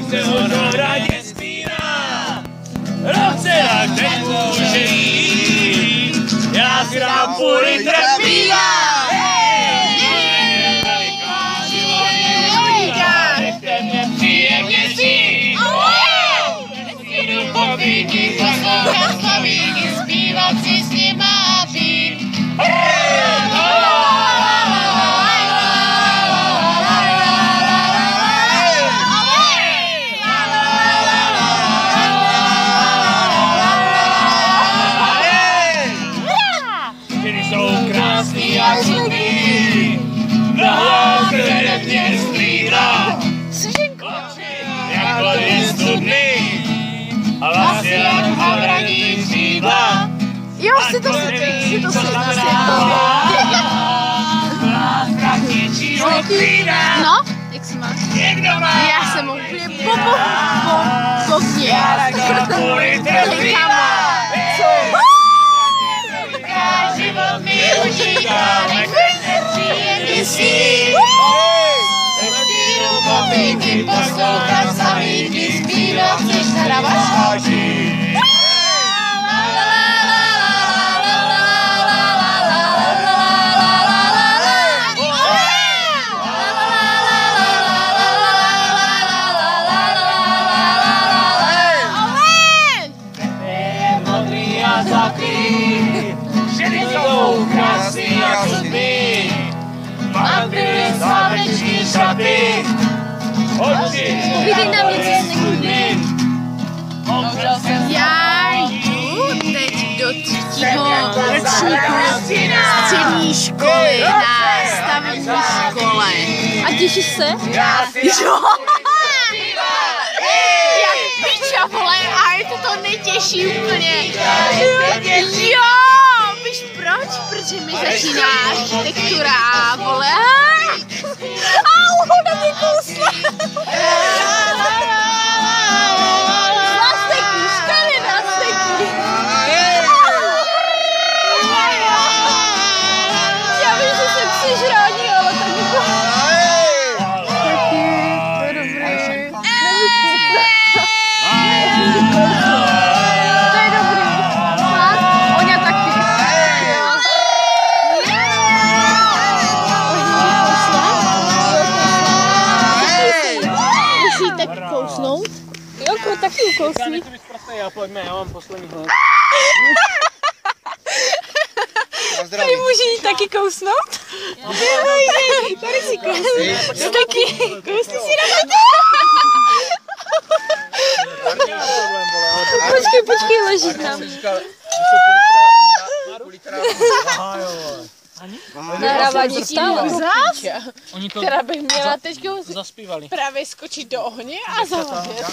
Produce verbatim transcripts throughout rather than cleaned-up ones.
se ono radě zpívá, roce tak nemůže jít, já si dám půl litra piva. Nechte mě příjemně žít, jdu po víky, poslouchat slavíky, zpívat si s nima a pít. Jak zuby, nohou se mě sklídá, jako dvě studny, a vlastně jak havraní křídla. Jo, si to si, si to si, si to. No, jak se máš? Já jsem úplně popo, po, pokně. Život mi užívá, nechce příjemně si. Jdu po víky, poslouchat slavíky, zpívat si štravačáži. Modrý a zlatý, ženy jsou krásný a zuby, vampíry sláveční šaty, oči Povídej nám něco z studny. Já jdu teď do třetího ročníku střední školy na stavební škole. A těšíš se? Jo! Jak piča, vole, a je to to nejtěžší úplně. Jo! Víš proč? Protože mi začíná architektura, vole. Au, ona mě kousla. Nasteky, čtyři nasteky. Já vím, že jsem přižrání, ale tak jako... Taky, to je dobré. To je dobrý. Oňa taky. Musí taky kousnout. Joko, taky ukousni. Já pojďme, já mám poslední hled. Tady může jít taky kousnout? Tady si kousni. Taky. Kousni si na to. Počkej, počkej, leží nám. Nahrávání stále. Zás, Oni to která bych měla teď zaspívali. právě skočit do ohně a zavařit.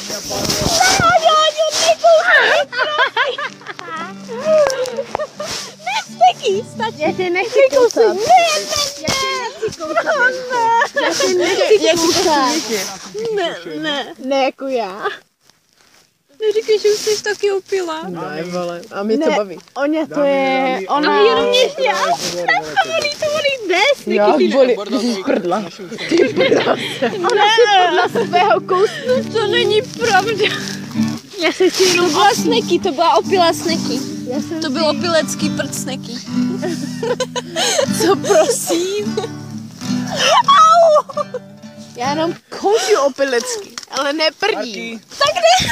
Nesteky, stačí. Já tě nechci kousat. Ne, ne, ne. Já tě nechci kousat. Ne, ne. Ne jako já. Neříkej, že už jsi taky opila. Ne, vole, a mě to baví. Oně to je, ona jenom mě chtěla. Bolí to, bolí des. Já bolí, ty prdla. Ty prdla. Ona si podla svého kousnu, to není pravda. Já se chci jenom... To byla sneky, to byla opilá sneky. To byl opilecký prd sneky. Co prosím? Au! Já jenom koušu opilecky, ale ne prdí. Tak ne.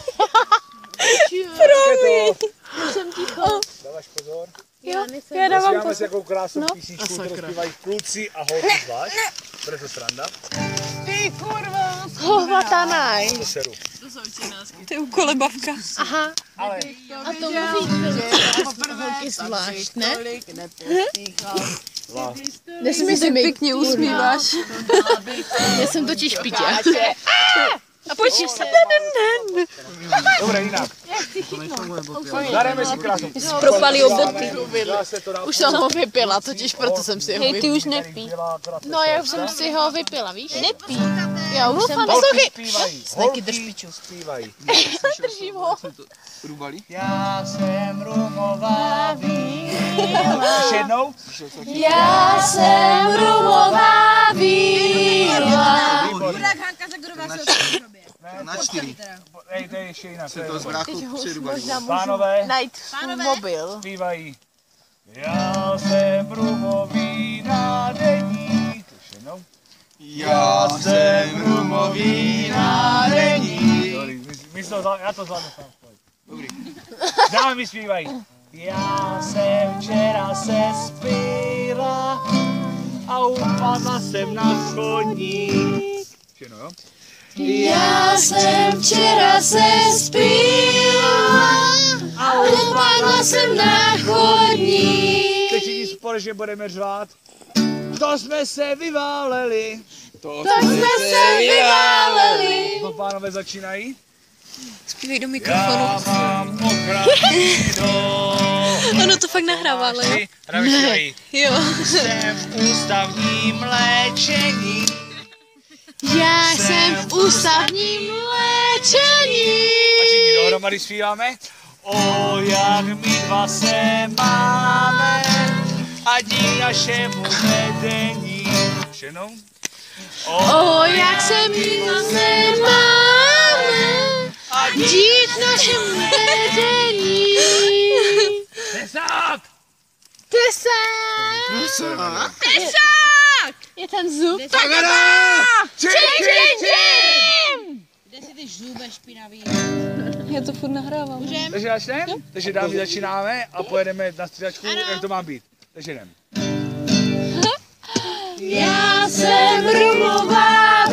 Promiň. Jsem ticho. Dáváš pozor? Jo, já dávám Máme si pozor. jakou krásnou písničku, kterou zpívají kluci a holky zvlášť. Bude to sranda. Ty kurva, Hohvatanaj. To seru. To je ukolebavka. Aha. Ale A to musí holky zvlášť, ne? Nesmí se pěkně usmíváš. Já jsem totiž pitě. A počkej se. dobré, jinak. Dareme si krásnou. Propali o boty. Už jsem ho vypila, totiž proto jsem si ho Hej, ty vypila. už nepí. No, já už jsem si ho vypila, víš? Nepí. Já už jsem... Holky zpívají. Sneky, drž Holky zpívají. Držím ho. Já jsem rumová víla. Ještě jednou? Já jsem rumová víla. Ne, Na čtyři. Ej, to je ještě jinak. Se to z bráchu přirubají. Pánové, Najít svůj mobil. zpívají. Já jsem rumový nádení. Ještě Já jsem rumový nádení. Dobrý, my to, zvládne, já to zvládnu sám. Dobrý. Dámy mi zpívají. Já jsem včera se spila a upadla jsem na chodník. Všechno, jo? Já jsem včera se spila a upadla jsem na chodník. Teď všichni společně budeme řvát. To jsme se vyváleli. To jsme se vyváleli. No, pánové začínají. Zpívej do mikrofonu. Já mám mokraný dom. Ono to fakt nahrává, ale jo. Ne. Jo. Jsem v ústavním léčení. Já jsem v ústavním léčení. A všichni dohromady zpíváme. O, jak my dva se máme a díky našemu vedení. Všechno? O, jak se my máme a dít našemu vedení. Desák! Tesák! Tesák! Je ten zub? Čím, čím, čím! Kde si ty žůbe špinavý? Já to furt nahrávám. Takže začneme? Takže dámy začínáme a pojedeme na střídačku, jak to má být. Takže jdem. Já jsem rumová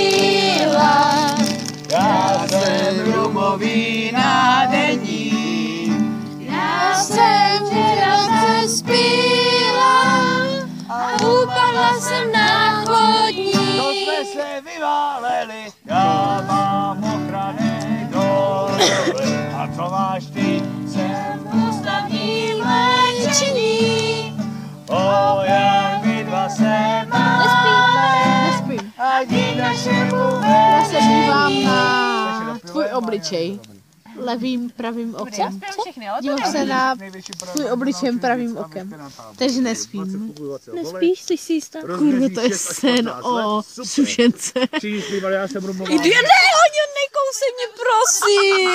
víla. Já jsem rumový nádení. Já jsem včera se spila a upadla jsem na chodník. To jsme se vyváleli, já mám ochranný dom. A co máš ty? Jsem v ústavním léčení. O, jak my dva se máme Nespím. a díky našemu Já se vedení. dívám na tvůj obličej. Levým pravým okem. Dívám se na tvůj obličejem pravým okem. Takže nespím. Nespíš, jsi si jistá? Kurva, to je sen o sušence. Všichni zpívali, já jsem rumová. Ne, Hoňo, nekousej mě, prosím.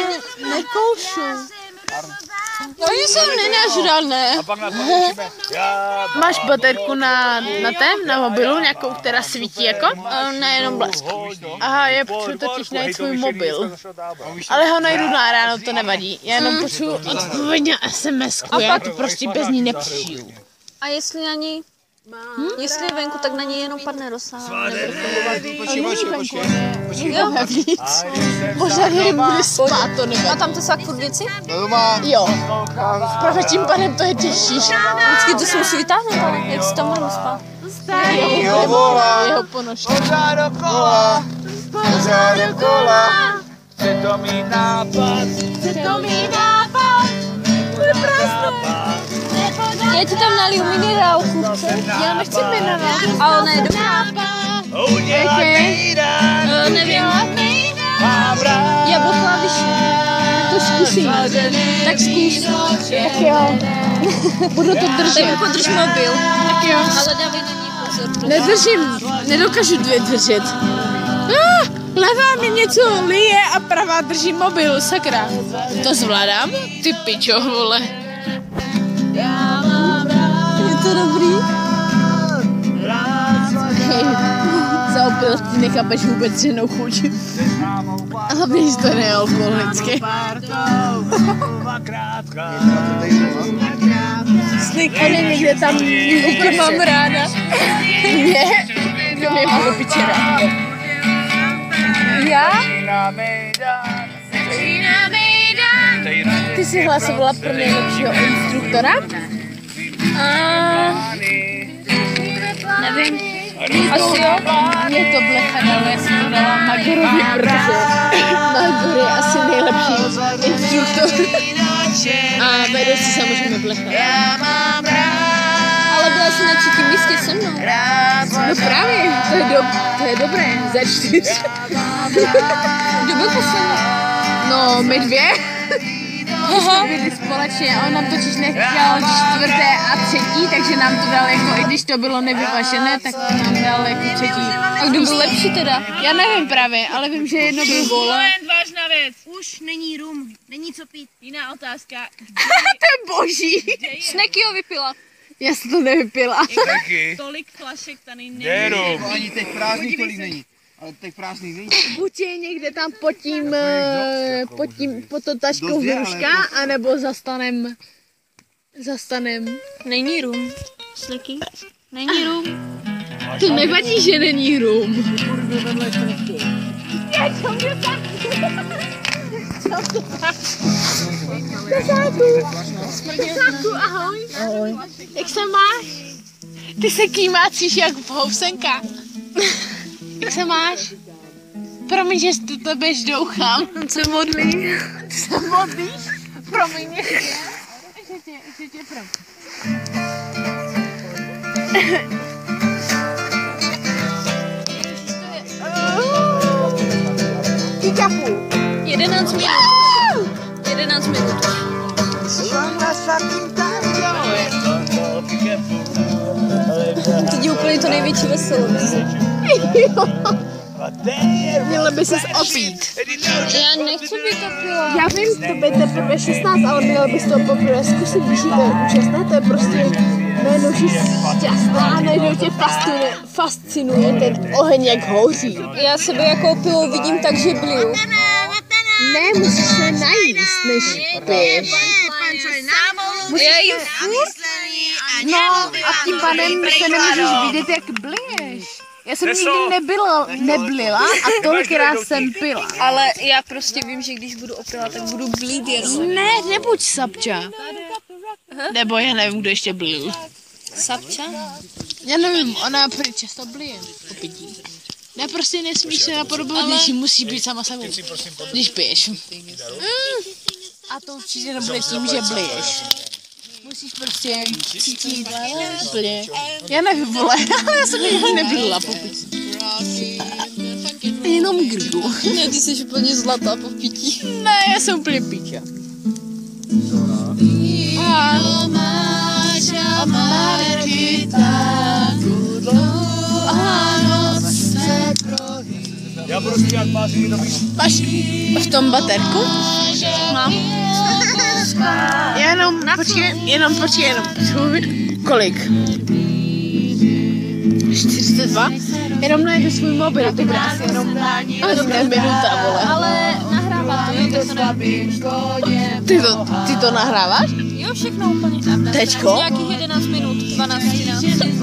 Nekoušu. Oni jsou nenažralné. A pak nás poučíme. Já Máš baterku na, na tém, na mobilu, nějakou, která svítí jako? Nejenom blesk. Aha, já potřebuji totiž najít svůj mobil. Ale ho najdu na ráno, to nevadí. Já jenom potřebuji odpověď na es em esku, já to prostě bez ní nepřiju. A jestli na ní, hm? jestli je venku, tak na ní jenom padne rosa. Počkej, počkej, počkej. Jo. Víc. Možná jen bude spát, to nevadí. A tam to jsou furt věci? No doma. Jo, právě tím pádem to je těžší. Vždycky to si musí vytáhnout, ale jak si tam budeme spát? Jo, volá. Jeho ponožky. pořád dokola, Pořád dokola. chce to mít nápad, Chce to mít nápad. bude nápad. Já ti tam naliju minerálku, chceš? Já nechci minerál. Ale ne, dobrá. Udělat nejdan, Uh, nevím. mám rád. Jablko klaviši. To zkusím. Tak zkus. Tak jo. Budu to Tak mi držet. podrž mobil. Tak jo. Ale dávej na ní pozor. prosím. Nedržím, nedokážu dvě držet. Ah, levá mi něco lije a pravá drží mobil, sakra. To zvládám? Ty pičo, vole. Je to dobrý? Hej, za opilostí nechápeš vůbec ženou chuť. A hlavně, že to je nealkoholické. Slikany někde tam úplně mám ráda. Ne, kdo mě má do piče rád. Já? Ty jsi hlasovala pro nejlepšího instruktora? A... Nevím. Asi jo. Je to blecha, ale já jsem to dala Magorovi, protože Magor je asi nejlepší instruktor. A vedoucí samozřejmě blecha. Ale byla jsi na třetím místě se mnou. No právě, to je, do, to je dobré, za čtyř. Kdo byl poslední? No, my dvě. jsme byli společně, on nám totiž nechtěl čtvrté a třetí, takže nám to dal jako, i když to bylo nevyvažené, tak to nám dal jako třetí. A kdo byl lepší teda? Já nevím právě, ale vím, že jedno byl vole. Moment, vážná věc. Už není rum, není co pít. Jiná otázka. To je boží. Sneky ho vypila. Já jsem to nevypila. Taky. Tolik flašek tady není. Jenom. Ani těch prázdných tolik není. Ale těch prázdných není. Buď je někde tam pod tím, eh, pod tím, pod to taškou hruška, anebo za stanem, za stanem. Není rum. Sneky. Není rum. To nevadí, že není rum. Tesáku, ahoj. Ahoj. Jak se máš? Ty se kýmácíš jak housenka. Jak se máš? Promiň, že tu tebe ždouchám. Se modlí. Ty se modlíš? Promiň ještě. Že tě, že tě promiň. Jedenáct minut. Jedenáct minut. Teď je úplně to největší veselo. Měla by ses opít. Já nechci být opila. Já vím, to by teprve šestnáct, ale měla bys to poprvé zkusit, když je to účastné, to je prostě najednou jsi šťastná a najednou tě fascinuje, fascinuje ten oheň, jak hoří. Já sebe jako opilou vidím tak, že bliju. Ne, musíš se najíst, než piješ. Já jim furt. No a tím pádem se nemůžeš vidět, jak bliješ. Já jsem nikdy nebyla, neblila a tolikrát jsem pila. Ale já prostě vím, že když budu opila, tak budu blít jenom. Ne, nebuď sapča. Nebo já nevím, kdo ještě blil. Sapča? Já nevím, ona prý často blije po pití. Ne, prostě nesmíš se napodobovat Ale- něčím, musí být sama sebou, když piješ. Mm. A to určitě nebude tím, že bliješ. Musíš prostě cítit úplně. Já nevím, vole, ale já jsem nikdy neblila po pití. Jenom grgu. Ne, ty jsi úplně zlatá po pití. Ne, já jsem úplně píča. A Já budu zpívat pásy jenom máš v tom baterku? Mám. Já jenom, počkej, jenom počkej, jenom počkej, kolik? čtyřicet dva? Jenom najdu svůj mobil, to bude asi jenom, asi ne minuta, vole. Ale nahrává to, jo, tak to ne. Ty to, ty to nahráváš? Jo, všechno úplně. Teďko? Nějakých jedenáct minut, dvanáct, třináct.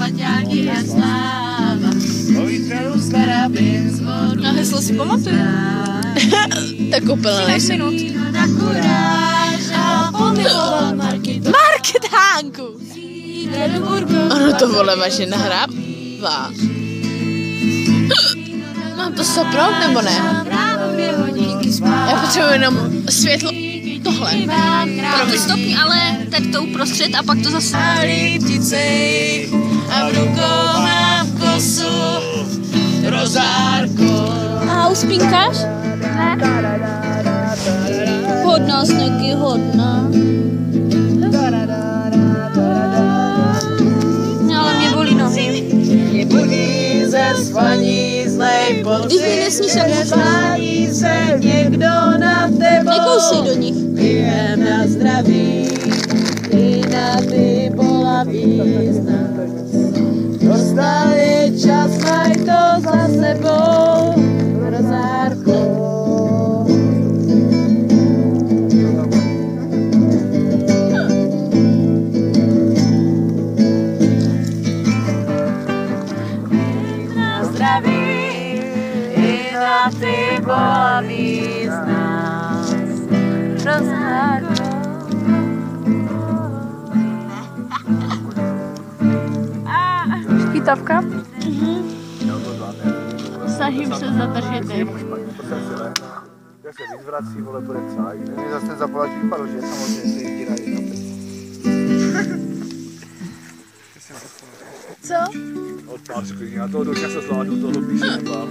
A heslo si pamatuju. Tak koupila nejsem. Minut. Market Hanku! Ono to vole vaše nahrává. Mám to stopnout nebo ne? Já potřebuji jenom světlo. Tohle. Pro to stopni, ale teď to uprostřed a pak to zase. A v rukou mám kosu, rozárko. A uspínkáš? Ne. Hodná Sneky, hodná. No, ale mě bolí nohy. Budí ze spaní zlej Když mi nesníš, jak Zvání se někdo na tebou. nekousej do nich. Pijem na zdraví i na ty bolavý znak. Dostal je čas, maj to za sebou, rozárko. Na zdraví i na ty bolavý z nás, rozárko. Kytavka? Snažím se zadržet dech. Jak se vyzvrací, vole, bude cáj. Nevím, zase ten zapalač vypadl, že samozřejmě se jí na jedna pět. Co? odpál sklidně. A toho dočka se zvládnu, toho píše nebál.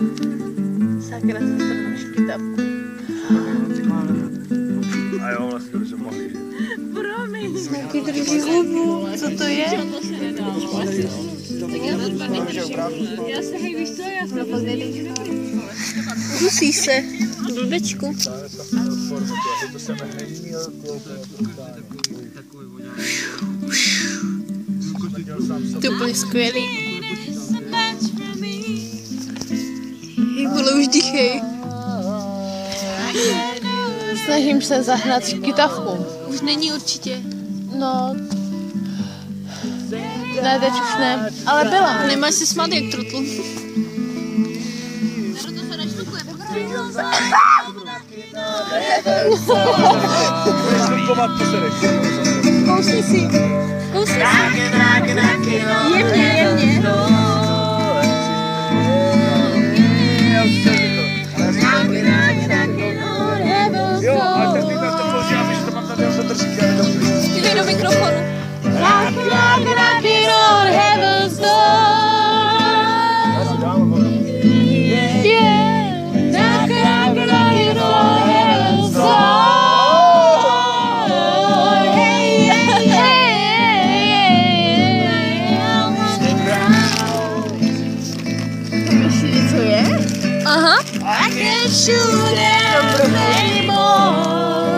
Sakra, jsem to máš kytavku. A jo, vlastně, že mohli. druhý hubu. Co to je? Já se hej, víš co, já jsem to nejde. Dusí se. Blbečku. To úplně skvělý. Vole, už dýchej. Snažím se zahnat kytavku. Už není určitě. No. Ne, teď už ne, ale byla. Nemáš se smát jak trotl. Kousni si. Kousni si. Jemně, jemně. Jo, ale tak teď nás to používá, víš, to mám tady až drží, ale dobrý. Zpívej do mikrofonu. Rock, rock, rocking on heaven's door. Yeah, rock, rock, rocking on heaven's door. Hey, hey, hey. Víš si, co je? Aha. I can't shoot them anymore.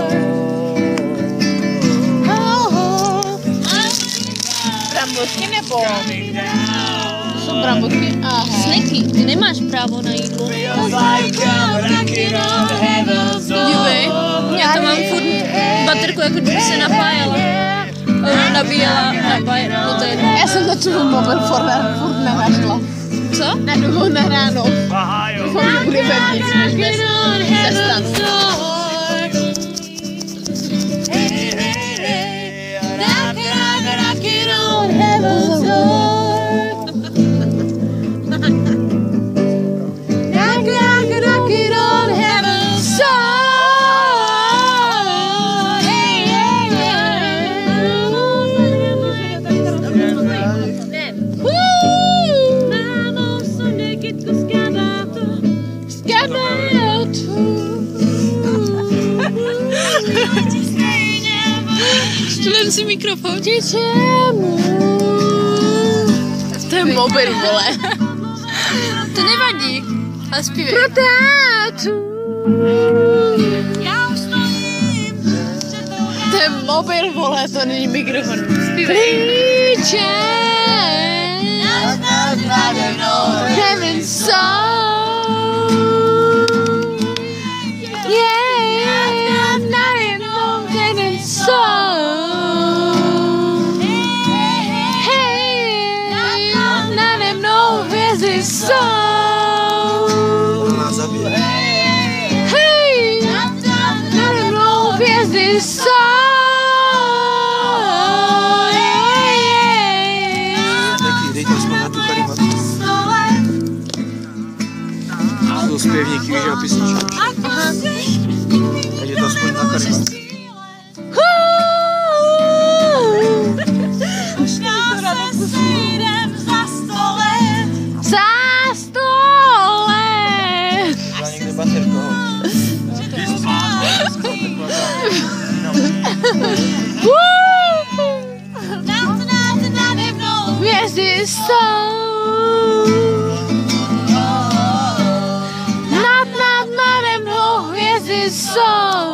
Brambořky nebo? Jsou brambořky? Aha. Sneky, ty nemáš právo na jídlo. Dívej, já to mám furt baterku, jako kdyby se napájela. Nabíjela, napájela, no to je jedno. Já jsem na tvůj mobil furt, furt nenašla. Co? Na dobu na ráno. Aha, jo. Doufám, že bude vevnitř, než bez zastanu. Vem si mikrofon. To je mobil, vole. To nevadí, ale zpívej. Pro tátu. To je mobil, vole, to není mikrofon. Zpívej. Heaven's song. Yeah, I'm not in no heaven's song. Hey, I'm not in no heaven's song. Hey, I'm not in no heaven's song. To zpěvníky, víš, a písničky. Takže to aspoň na karimaci. Za stole. Byla někde baterka, Hvězdy jsou. Nad, nad, nade mnou hvězdy jsou.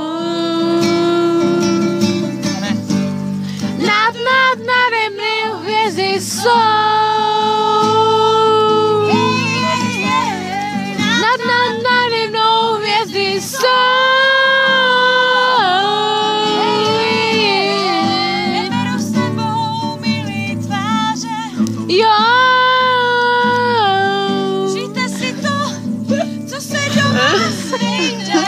Nad, nad, nade mnou hvězdy jsou. Nad, nad, nade mnou hvězdy jsou. Jo. Žijte si to, co se do vás nejde.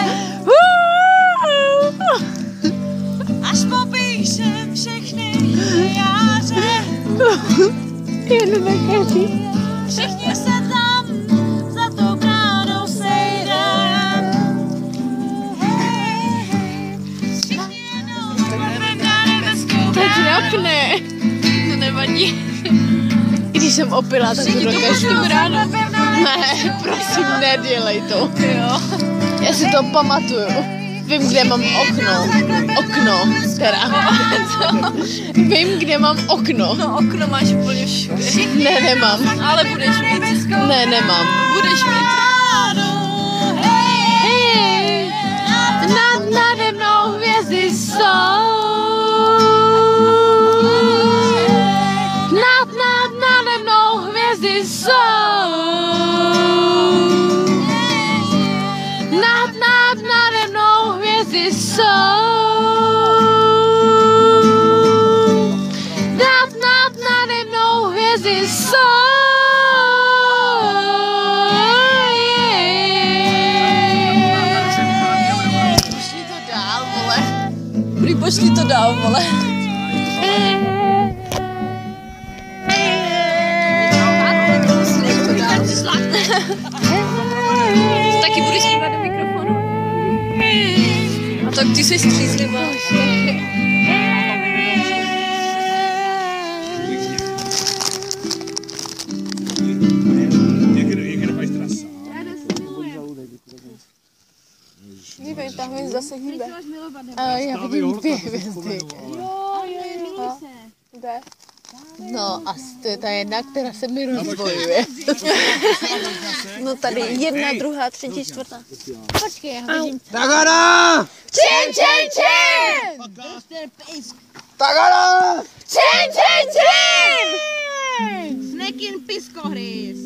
Až popíšem všechny jáře. Jen na každý. Všichni se tam za tou bránou sejdem. Všichni jednou půjdeme na nebeskou Teď bránu. rakne. To nevadí. I když jsem opila, tak to dokážu. ráno. Ne, prosím, nedělej to. Jo. Já si to pamatuju. vím, kde mám okno. Okno, teda. Vím, kde mám okno. No okno máš úplně všude. Ne, nemám. Ale budeš mít. Ne, nemám. Budeš mít. Hej, nad nade mnou hvězdy jsou. Nad, nad, nade mnou hvězdy jsou. Nad, nad, nade mnou hvězdy jsou. Nad, nad, nade mnou hvězdy jsou. Pošli to dál, vole. Prý pošli to dál, vole. Taky budeš zpívat do mikrofonu. A tak ty jsi střízlivá. Dívej, ta hvězda zase hýbe. Já vidím dvě hvězdy. Kde? No, asi to je ta jedna, která se mi rozbojuje. No tady jedna, druhá, třetí, čtvrtá. Počkej, já vidím. Tagada! Čin, čin, čin! Tagada! Čin, čin, čin! Snekin piskohrys.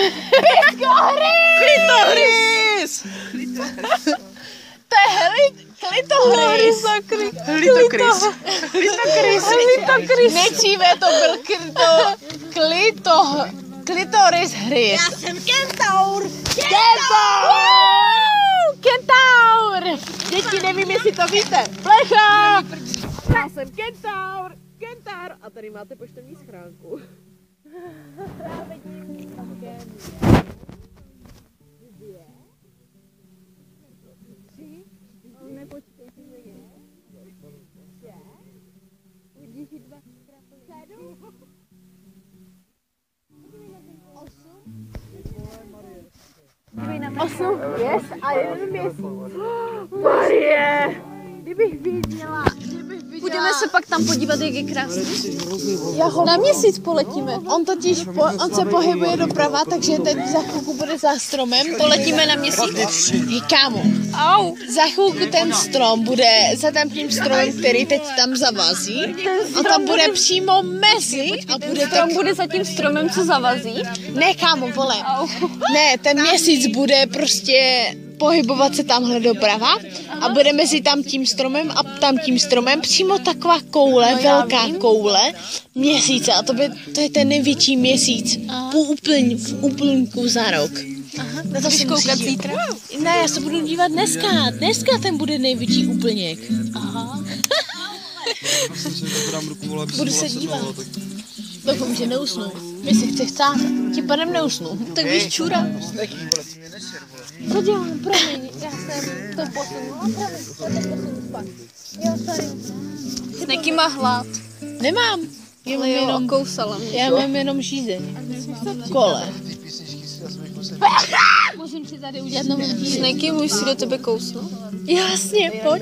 Klitoris! To je hlit, klitoris. Klitoris. Klitoris. Klitoris. Nejdříve to byl klito, klito, klitoris hry. Já jsem kentaur. Kentaur! Kentaur! Děti, nevím, jestli to víte. Plecha! Já jsem kentaur. Kentaur. A tady máte poštovní schránku. Osm hvězd a jeden měsíc. Marie! Kdybych viděla, kdybych viděla... Budeme se pak tam podívat, jak je krásný. ho... Na měsíc poletíme. On totiž, po, on se pohybuje doprava, takže teď za chvilku bude za stromem. Poletíme na měsíc. Hej, kámo, Au. za chvilku ten strom bude za tam tím stromem, který teď tam zavazí. A tam bude přímo mezi a bude Strom tak... bude za tím stromem, co zavazí. Ne, kámo, vole. Au. Ne, ten měsíc bude prostě pohybovat se tamhle doprava a bude mezi tam tím stromem a tam tím stromem přímo taková koule, No, já velká vím. koule měsíce a to, by, to je ten největší měsíc po úplň, v úplňku za rok. Aha. Na to si koukat musíš- zítra? Ne, já se budu dívat dneska. Dneska ten bude největší úplněk. Aha. Budu se dívat. Doufám, že neusnu. Jestli chceš stát, tím pádem neusnu. Tak víš čura. Co dělám? Promiň, já jsem to posunula. Promiň, já to posunu spát. Jo, sorry. Sneky má hlad. Nemám. Já mám Ale jo, jenom, kousala mě. já mám jenom žízeň. Kole. Musím si tady udělat novou díru. Sneky, můžu si do tebe kousnout? Jasně, pojď.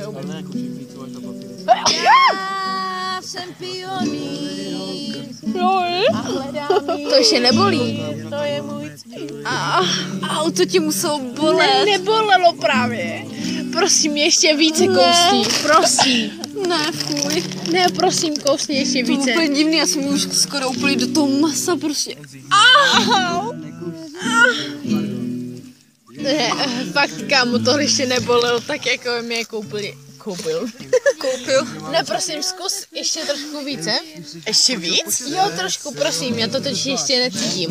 Já jsem pionýr. To ještě nebolí. To je můj cíl. Au, to ti muselo Ne, bolet. nebolelo právě. Prosím, ještě více kousni. Prosím. Ne, fuj. Ne, prosím, kousni ještě To je více. úplně divný, já jsem už skoro úplně do toho masa prostě. Au. Ne, fakt, kámo, tohle ještě nebolelo tak, jako mě koupili. Koupil. Koupil. Ne, prosím, zkus ještě trošku více. Ještě víc? Jo, trošku, prosím, já to totiž ještě necítím.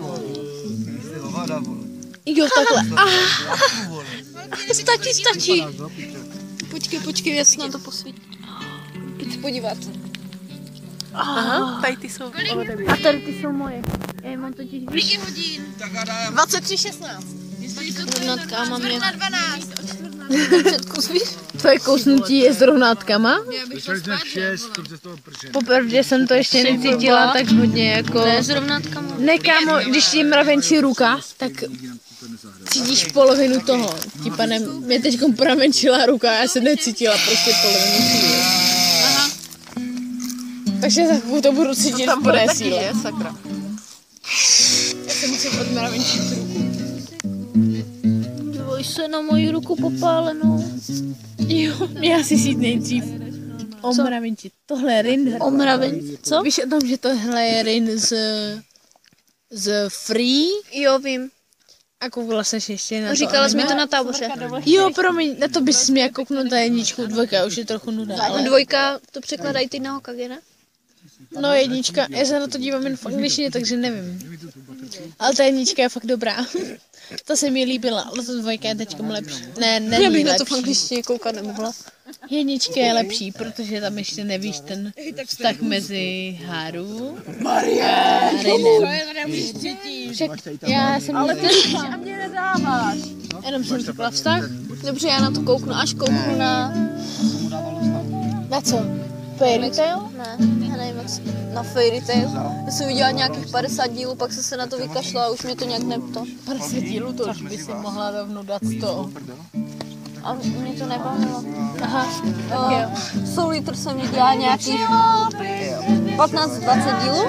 Jo, takhle. Ah, Stačí, stačí. Počkej, počkej, já se na to posvítím. Pojď se podívat. aha, tady ty jsou. A tady ty jsou moje. Já je mám totiž víš. dvacet tři šestnáct. Rovnatka a mám je Na dvanáct. předkus, víš? Tvoje kousnutí je s rovnátkama? to přes toho prše. Popravdě jsem to ještě necítila tak hodně jako... Ne, s rovnátkama. Ne, kámo, když je mravenčí ruka, tak cítíš polovinu toho. Tím panem mě teď pramenčila ruka a já jsem necítila prostě polovinu síly. Aha. Takže za chvíli to budu cítit v plné síle. Sakra. Já se musím odmravenčit ruku. Dívej se na moji ruku popálenou. Jo, já si jít nejdřív. Omravenčit. Tohle je Rin. Omraven, co? Víš o tom, že tohle je Rin z, z Free? Jo, vím. A koukala jsi ještě na to Říkala jsi mi anime? to na táboře. Jo, promiň, na to bys měl kouknout na jedničku, dvojka už je trochu nuda, ale... Dvojka, to překladají ty na Hokage, ne? No jednička, já se na to dívám jen v angličtině, takže nevím. Ale ta jednička je fakt dobrá. To se mi líbila, ale ta dvojka je teďkom lepší. Ne, není Já bych na lepší. to v angličtině koukat nemohla. Jednička je lepší, protože tam ještě nevíš ten vztah mezi Haru a Rinem. Však já jsem ale ty a mě nedáváš. Jenom jsem řekla vztah. Dobře, já na to kouknu, až kouknu na... Na co? Fairy Tail? Ne, já nevím, jak se... Na Fairy Tail. Já jsem viděla nějakých padesát dílů, pak jsem se na to vykašla a už mě to nějak nepto. padesát dílů, to už by si mohla rovnou dát sto. A mě to nebavilo. Aha, Uh, jo. Soul Eater jsem viděla nějakých patnáct dvacet dílů.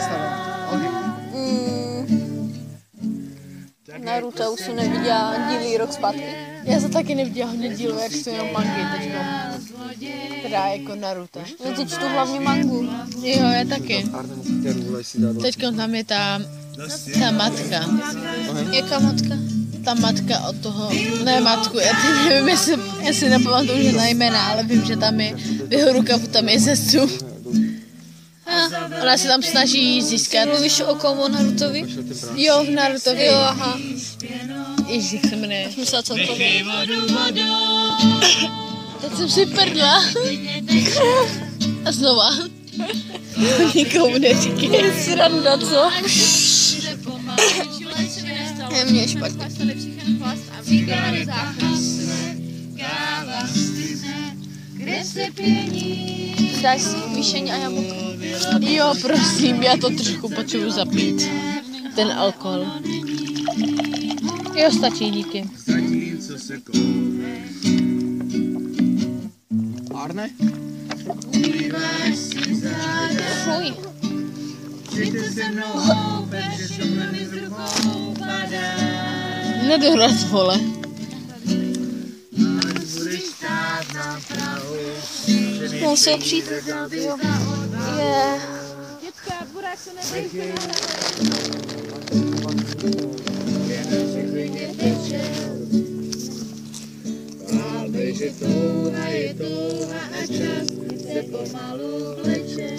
Mm. Naruto už jsem neviděla díly rok zpátky. Já jsem taky neviděla hodně dílů, jak jsou jenom mangy teďko. Teda jako Naruto. Já teď čtu hlavně mangu. Jo, já taky. Teďko tam je ta, ta matka. Jaká matka? Ta matka od toho, ne matku, já teď nevím, jestli, já si nepamatuju, že na jména, ale vím, že tam je, v jeho rukavu tam je sestru. Ona se tam snaží získat. Mluvíš o komu Narutovi? Jo, v Narutovi. Jo, aha. Ježíš, jak se jmenuje. Myslela, co to je. Teď jsem si prdla. A znova. Nikomu neříkej. Sranda, co? Je mě špatně. Dáš si výšení a jablko. Jo, prosím, já to trošku potřebuji zapít. Ten alkohol. Jo, stačí, díky. Arne? Fuj. Nedohrad, vole. Mám se opřít? Jo. Je. Že touha je touha a čas se pomalu vleče.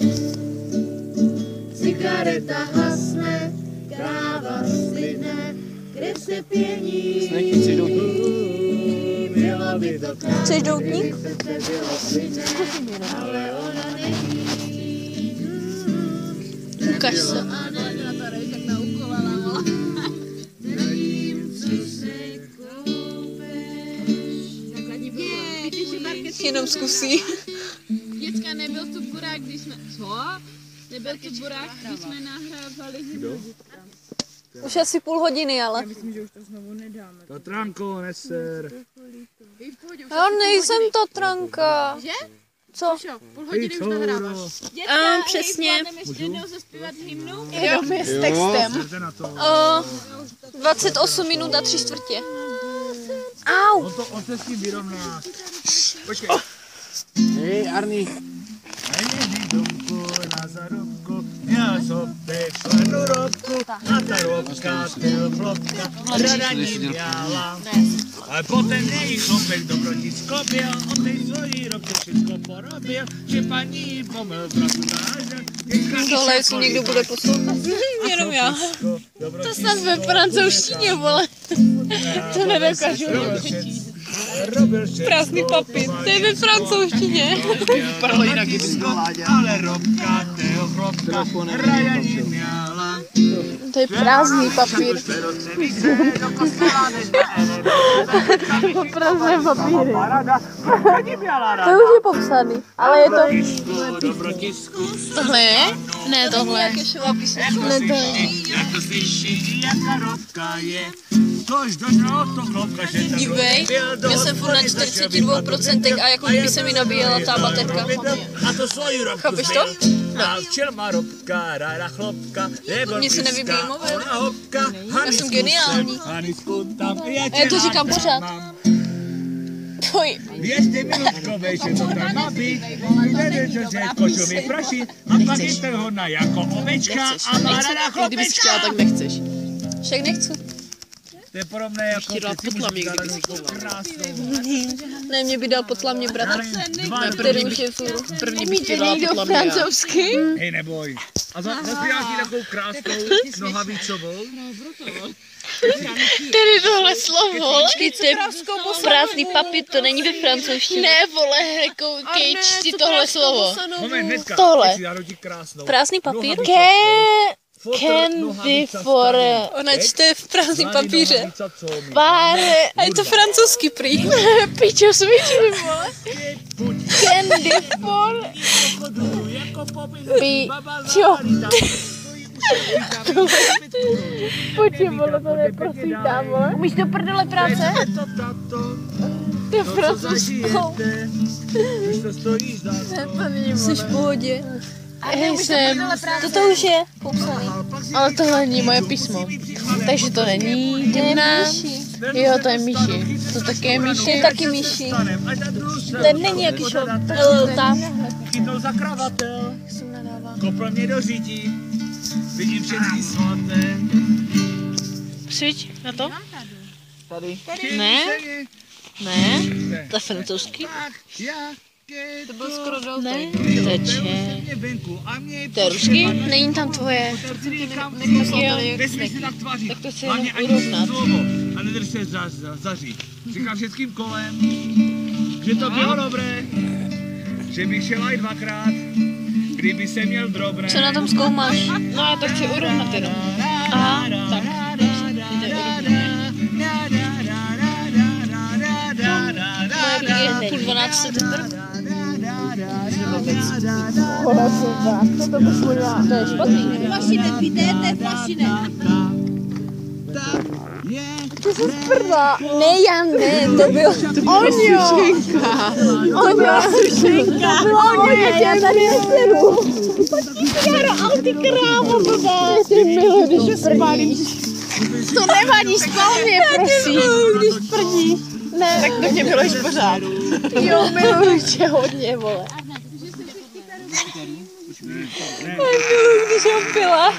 Cigareta hasne, káva slidne, krev se pění. Snechnici doutník. Bylo by to krásné, Chceš doutník? ale ona neví. Ukaž se. Jenom zkusí. Děcka, nebyl tu burák, když jsme... Co? Nebyl tu burák, když jsme nahrávali hymnu. Už asi půl hodiny, ale. Tatranko, neser. Já nejsem Tatranka. Že? Co? Půl hodiny už nahráváš. Děcka, A, přesně. zvládneme ještě jednou zaspívat hymnu? Jenom je s textem. O, dvacet osm minut a tři čtvrtě. Au! On to, on se s tím vyrovná. Počkej. Hej, Arni. Nejdi domku na zarobku, já sobě členu robku a ta robka byl flopka, rada ní měla. Ale potom její chlopek dobrotí sklopil, on tej svojí robku všechno porobil, že paní pomyl vraku nážel. Tohle, jestli někdo bude poslouchat. Jenom já. To snad ve francouzštině, vole. To nedokážu přečíst. Prázdný papír. To je ve francouzštině. Vypadalo jinak, kdyby to Láďa. Ale robka, tého chlopka, rada ní měla. To je prázdný papír. Prázdné papíry. To už je popsaný, ale je to... Tohle je? Ne tohle. Jaké šová písnička. Ne to. Jak to slyší, jaká rovka je. Tož došlo od toho chlopka, že ten Dívej, já jsem furt na čtyřicet dva procent a jako by se mi nabíjela ta baterka. A to svoji rovku Chápeš to? A včel má robka, ráda chlopka, nebo Mně se nevybíjí mobil. ona hopka, Já jsem geniální. Hanisku tam, já A já to říkám pořád. Tvoj. Věřte minutko, vej, že to tam má být. Jdete, že že košový praší, a pak je ten hodná jako ovečka a má ráda Kdybys chlopečka. chtěla, tak nechceš. Však nechci. To je podobné jako Ti dala ty si potla můžeš mě, dát kdyby takovou krásnou. Ne, mě by dal potla mě bratr. Dva Který už je furt. První bych ti dala podle mě. Francouzsky? Hej, neboj. A za, zaspíváš ti takovou krásnou nohavicovou? Tady tohle slovo. Počkejte, prázdný papír, to není ve francouzštině. Ne, vole, koukej, čti tohle slovo. Moment, hnedka. Tohle. Teď si dám ti krásnou. Prázdný papír? Candy for Ona čte v prázdným papíře. pár A je to francouzský prý. pičo svičí, vole. Candy for pičo. Počkej, vole, to neprosvítá, vole. Umíš to prdele práce? To je francouzskou. Jsi v pohodě. Hej, jsem. Toto už je popsaný. Ale tohle není moje písmo. Takže to není děna. Jo, to je myši. To také je To myši. je taky myši. Ten není jaký šok. Tam. Chytnou za kravatel, kopl mě do řítí, vidím všechny svaté. Svič na to? Tady. Ne. Ne. To je francouzský? To byl skoro dal Ne. To je če. To je ruský? Není tam tvoje. Jo. Tak to se jenom urovnat. A nedrž se za, za, zaří. Říkám všetkým kolem, že to bylo dobré, že bych šel aj dvakrát, kdyby se měl drobné. Co na tom zkoumáš? No já to chci urovnat jenom. Aha, tak. Jde urovnat. Je půl dvanácté teprve. To je špatný. Flašinek, vidíte, flašinek. Ne, já ne, to byl Onio! Onio! Sušenka! Onio, já tady neseru! Jaro, ale ty krávo, blbá! Ty milu, když se spálíš. To nevadí, spal mě, prosím. Když prdíš. Ne, tak to mě miluješ pořád. Jo, miluji tě hodně, vole. když ho pila.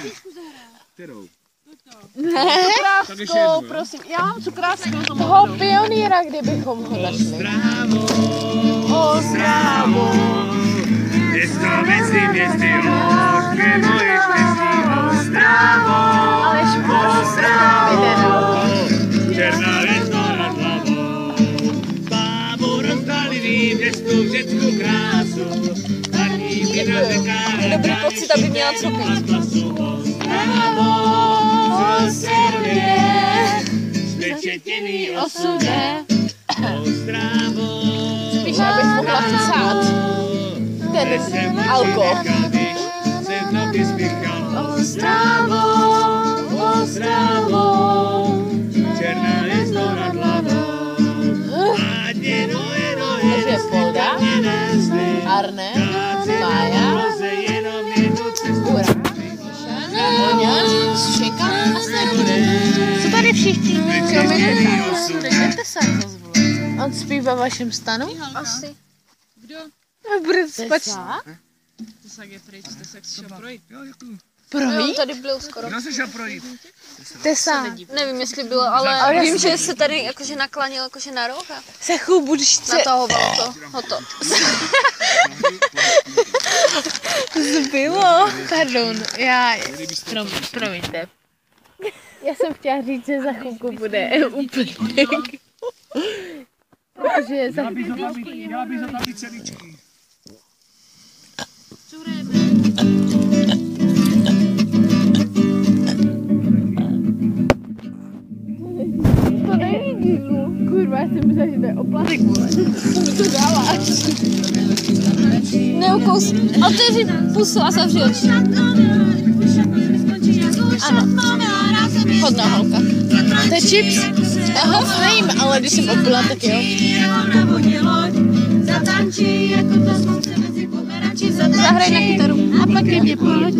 Ne, cukrářskou, prosím. Já mám cukrářskou. Toho pionýra, kdybychom ho našli. O, zdravo. Město mezi městy, oškve moje štěstí, o zdravo. Ale špatný. Černá vězno nad hlavou. Bábu rozpálivý městu v Řecku krásu. Hladní vína teká. Dobrý pocit, aby měla co pít. Zpečetěný Osude. Ostravo. Spíš, abych mohla chcát. Ten alko. Jsem tam vyspěchal. Ostravo. Ostravo. Černá je sto nad hlavou. Ať jeno, jeno, Takže jeno, Polda, Arne, Mája, Ura, Oňa, Sušenka a Snapky. Co tady všichni? Kromě Tesa. Teď je Tesa jako zvolit. On spí ve vašem stanu? Asi. Bude spát. Tesak je pryč, Tesak si šel projít. Projít? On tady byl skoro. Kdo se šel projít? Tesa. Nevím, jestli bylo, ale vím, že se tady jakože naklanil jakože na roha. Sechu, budeš Na se... toho to, hoto. Zbylo. Pardon, já... Prom, promiňte. Já jsem chtěla říct, že za chvilku bude úplný. Protože za Měla bys ho tam být celíčky. to není dílu. Kurva, já jsem myslela, že to je oplatek, vole. Co mi to dáváš? Neukou Pus, otevři pusu a zavři oči. Ano. Hodná holka. To je chips. Já ho nejím, ale když jsem opila, tak jo. Zahraj na kytaru. A pak je mě pojď.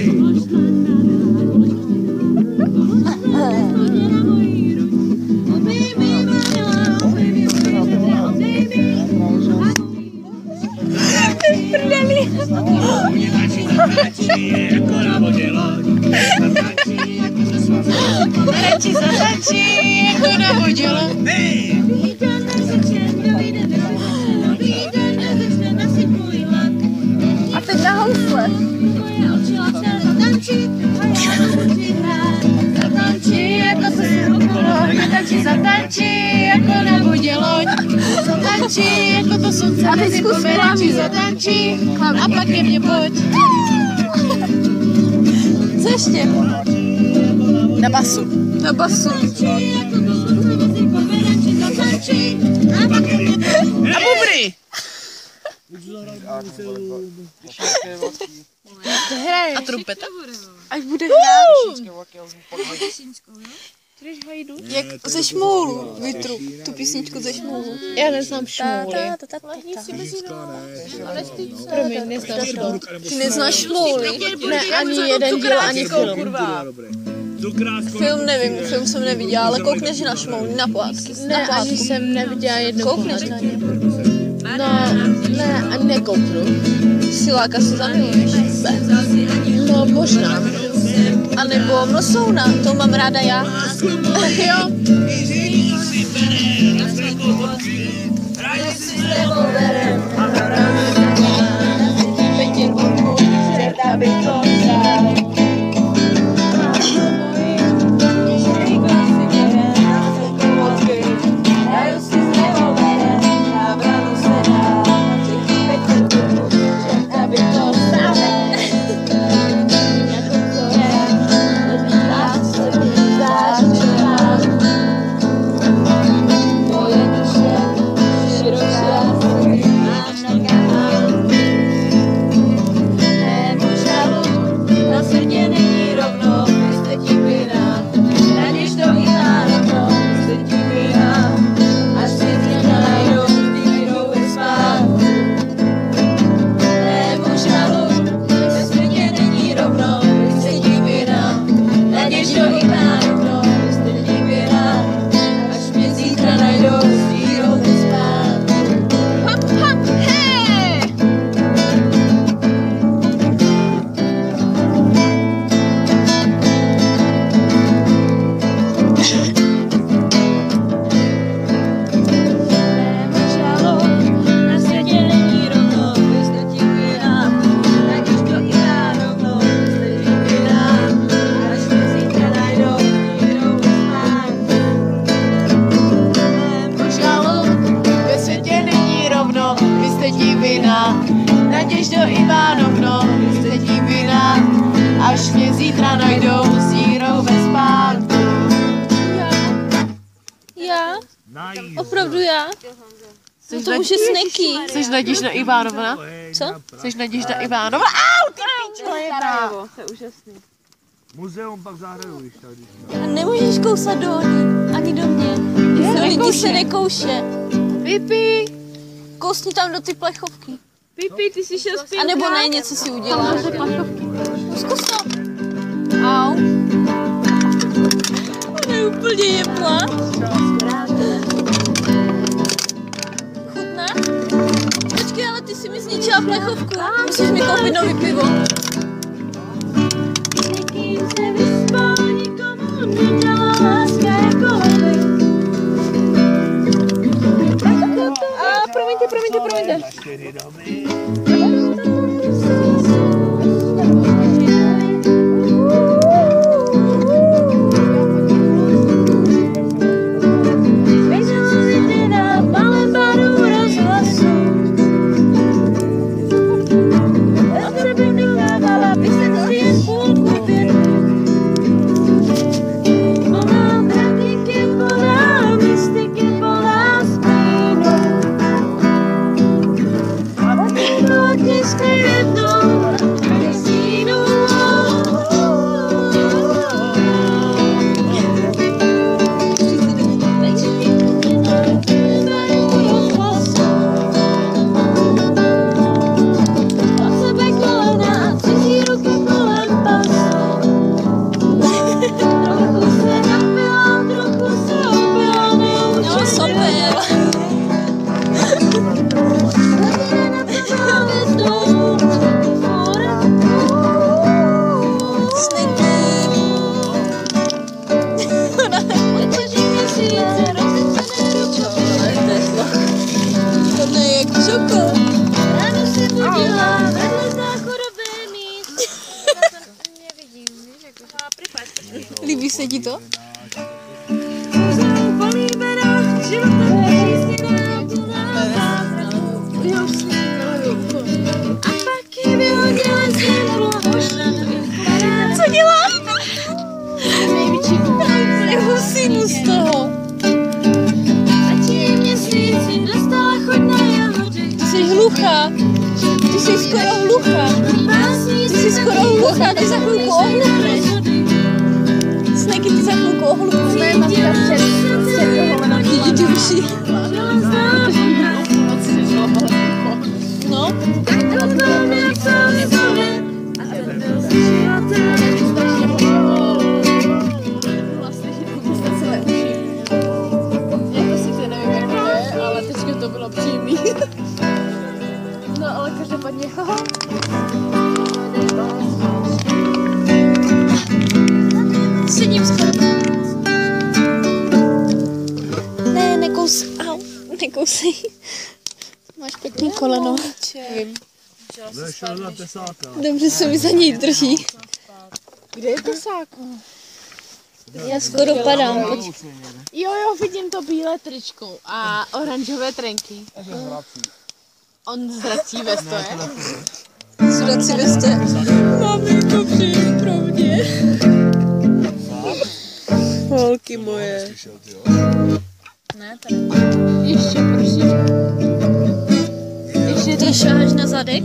Radši zatačí, jako na vodilo. A teď na housle. Zatančí, jako se zatančí, zatančí, jako na vodě loď. Zatančí, jako to slunce mezi pomerančí, zatančí, a pak ke mně pojď. Co ještě? Na basu. Na basu. A bubry. A trumpeta? Až bude hrát. Jak ze Šmoulu, Vytru, tu písničku ze Šmoulu. Já neznám Šmouly. Promiň, neznám Šmouly. Ty neznáš Šmouly? Ne, ani jeden díl, ani film. Film nevím, film jsem neviděla, ale koukneš na Šmouly, na pohádky. Ne, Na ani pohádku. jsem neviděla jednu Koukneš na pohádku. ně. No, ne, ani nekouknu. Siláka se zamiluješ. No, možná. A nebo Mlsouna, to mám ráda já. Jo. Naděž do Ivánovno, jste divina, až mě zítra najdou s dírou ve spánku. Já? Opravdu já? No to už je Sneky. Jsi Naděž na Ivánovna? Co? Jsi Naděž na Ivánovna? Au, ty pičo, Muzeum pak zahraju, když tak, když A nemůžeš kousat do ní, ani do mě. Do lidí se nekouše. Pipi, Kousni tam do ty plechovky. Pipi, ty jsi šel zpět. A nebo ne, něco si uděláš. Zkus to. Au. Ona je úplně jebla. Chutná? Počkej, ale ty si mi zničila plechovku. Musíš mi koupit nový pivo. A promiňte, promiňte, promiňte. This Líbí se ti to? Co dělám? Je husinu z toho. Ty jsi hluchá. Ty jsi skoro hluchá. Ty jsi skoro hluchá, ty za chvilku ohluchneš. Snaky, ty za chvilku ohluchneš. Moje matka před, před toho vidí ty uši. No. To bylo příjemný. No ale každopádně, haha. Sedím skoro. Ne, nekous, au, nekousej. Máš pěkný koleno. Vím. Dobře se mi za něj drží. Kde je tesáko? Já skoro padám. Pojď. Jo, jo, vidím to bílé tričko a oranžové trenky. On zrací vestoje. Zrací vestoje. Maminko, přijď pro mě. Holky moje. Ne, tady. Ještě, prosím. Ještě ty šaháš na zadek?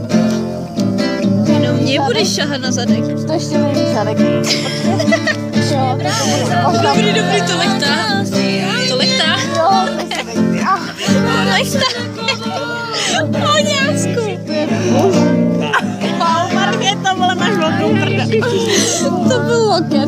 No mě budeš šahat na zadek. To ještě není zadek. Dobrý, dobrý, to lechtá. To lechtá. To lechtá. O ňásku. Wow, Markéta, vole, máš velkou prda. To byl loket.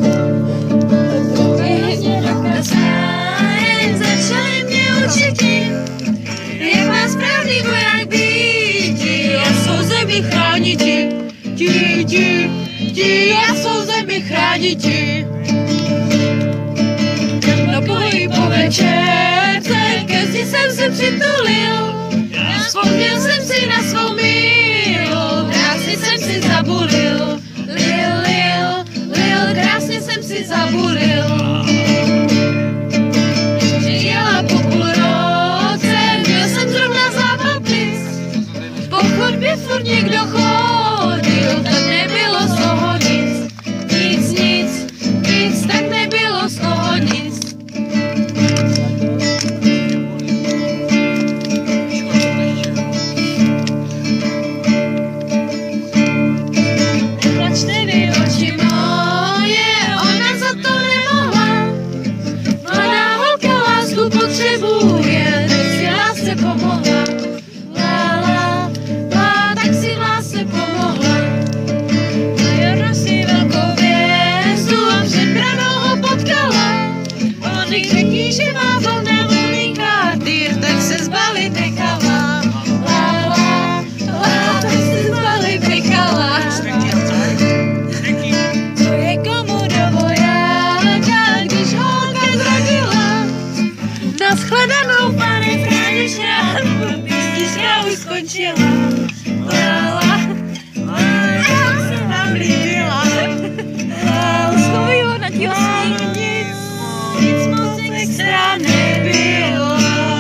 Začali mě učit, jak má správný voják být. Já svou zemi chránit ti, ti, ti, ti, já svou zemi chránit ti. Na boji po večerce, ke zdi jsem se přitulil. Vzpomněl jsem si na svou milou, krásně jsem si zabulil. Lil, lil, lil, krásně jsem si zabulil. Přijela po půl roce, měl jsem zrovna zápapis. Po chodbě furt někdo chodil, tak nebylo z toho nic. Nic, nic, nic, tak nebylo z toho nic. Plačte vy oči moje, ona za to nemohla. Mladá holka lásku potřebuje, tak si lásce pomohla. La, la, la, tak si lásce pomohla. Na jarno si velkou hvězdu a před branou ho potkala. On jí řekl, že má volné volný kartýr, tak se zbalit nechala. La, la, la, tak se zbalit nechala. Co je komu do vojáka, když holka zrodila? Naschledanou, pane, chrániš rád, písnička už skončila. La, la, la, jak se nám líbila. La, la, schoví ho na tělsník, nic, nic moc extra nebylo.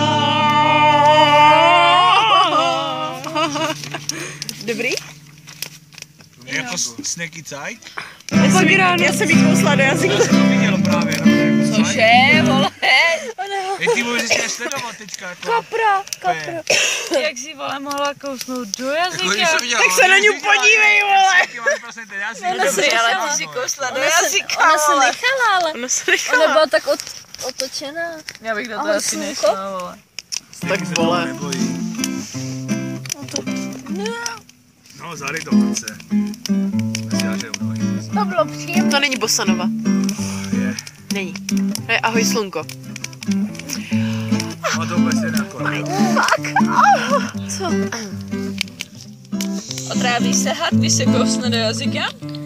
Dobrý? Jako Snaky Zeit? Já jsem jí kousla do jazyka. Já jsem to viděl právě. Cože, vole? Hej, ty můžeš ještě sledovat teďka. Jako Kapra, kapra. Jak si, vole, mohla kousnout do jazyka? Tak se na ní podívej, vole. Ona se nechala, si kousla ona se, ona se nechala, ale Ona se ona byla tak od, otočená. Já bych do toho Ale asi slunko? nešla, vole. Tak vole. No, zady to chce. To bylo příjemné. To není bosanova. Je. Není. To je ahoj slunko. Co? Otráví se had, když se kousne do jazyka?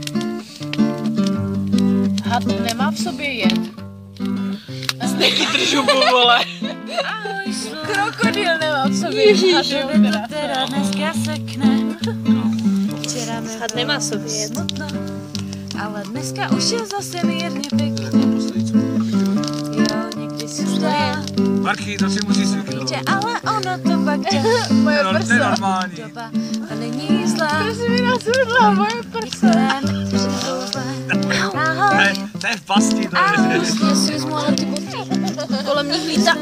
Had nemá v sobě jed. Steky držu po vole. Krokodýl nemá v sobě jed. Teda dneska sekne. Včera mi Had nemá v sobě jed. smutno, ale dneska už je zase mírně pěkně. Jo, někdy se zdá, Marky, to si musíš zvyknout. že ale ono to pak jde. Moje No, to je prsa. normální. Doba a není zlá. Prosím mi nasudla, moje prsa. Některé někteří zoube. To Ahoj. je, to je v pasti, to je. Já si vezmu ale ty boty. Kolem nich lítá.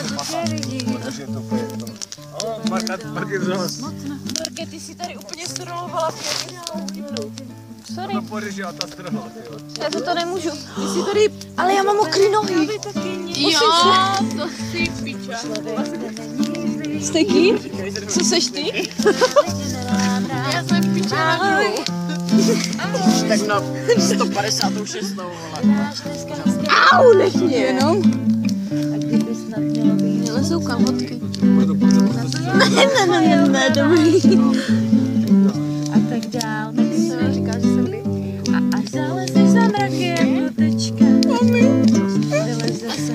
Marka, Marky, zhoz. Marke, ty si tady úplně strolovala pěknou hymnu. Sorry, To pořežila ta strhla, jo. já za to nemůžu. Ty si tady... Ale já mám mokrý nohy. Jo, to si piča. Steky? Co seš ty? Já jsem piča na druhou. Tak na sto padesát šest vole. Au, nech mě jenom. A kdyby snad mělo být. Měle jsou kalhotky. Ne, ne, ne, ne, ne, dobrý. A tak dál, tak se říká, že jsem by. A až zalezeš za mraky jako tečka. Vyleze se.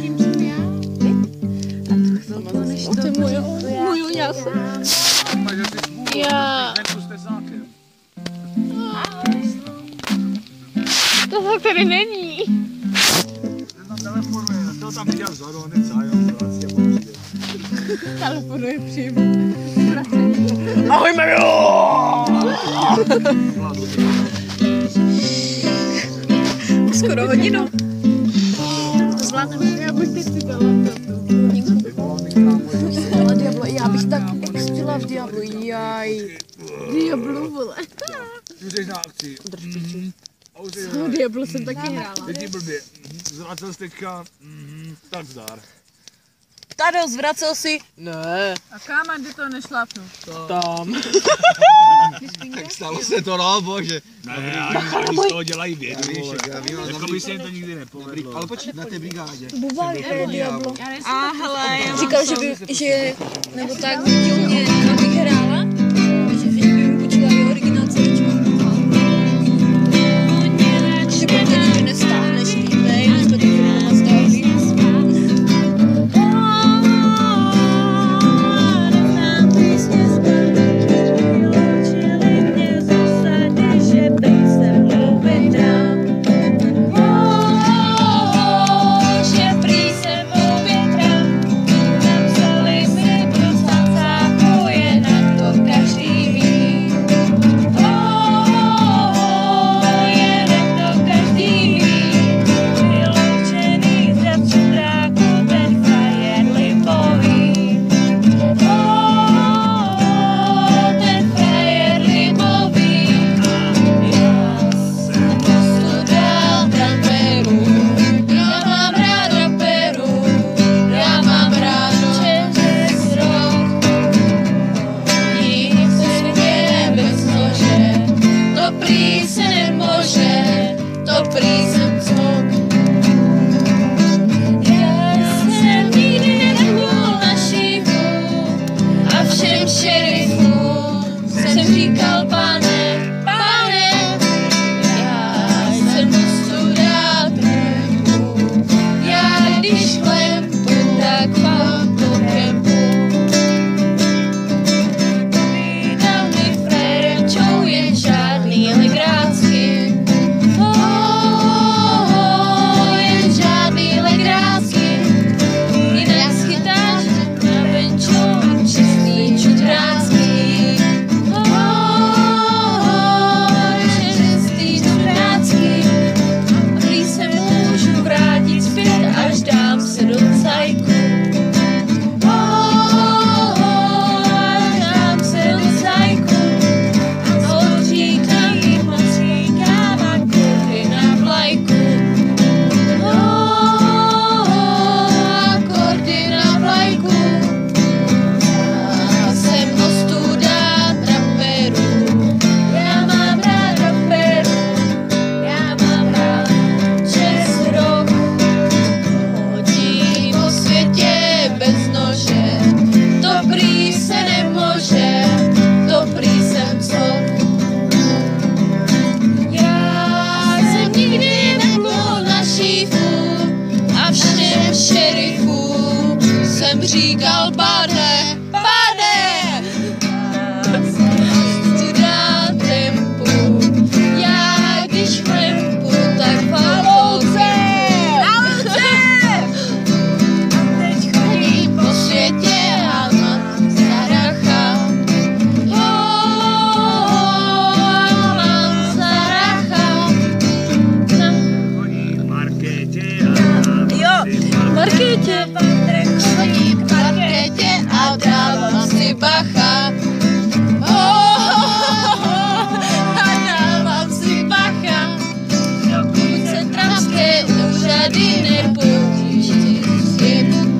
A tu chvilku, než to bude. Můj já jsem. Já... Venku s tesákem. To tak tady není. Ten tam telefonuje, to tam viděl vzadu, on je zájem, vlastně může. Telefonuje přímo. Ahoj Mario! Skoro hodinu. To zvládneme. Já bych teď si dala Ale Diablo, já bych tak ex chtěla v Diablu, jaj. Diablo, vole. Už jsi na akci. A už jsi No Diablo jsem taky hrála. Teď blbě. Zvracel jsi teďka. Mhm, tak zdár. Tado, zvracel si? Ne, A káma, kdy to nešlápnu? tam. Tak stalo se to, no bože. Ne, ani, ani z toho dělají vědu, víš. Jako by se jim to nikdy nepovedlo. Ale počkej, na té brigádě. Diablo. A hele, říkal, že by, že, nebo tak viděl mě, abych hrála, že, že by mi počula i originál celičko. Že pokud nikdy nestáhneš líbej, my jsme to doma stáhli. Že prý se mou větrám, tam vzali mi do srdca, to je jsem říkal pane, pane. Studá tempu, já když klempu, tak v autě. Teď chodím po světě a mám zaracha. Mám zaracha. Chodí v marketě a V marketě. Chodí k marketě a dávám si bacha. A dávám si bacha. Dokud se tramské úřady nepoučí s tím.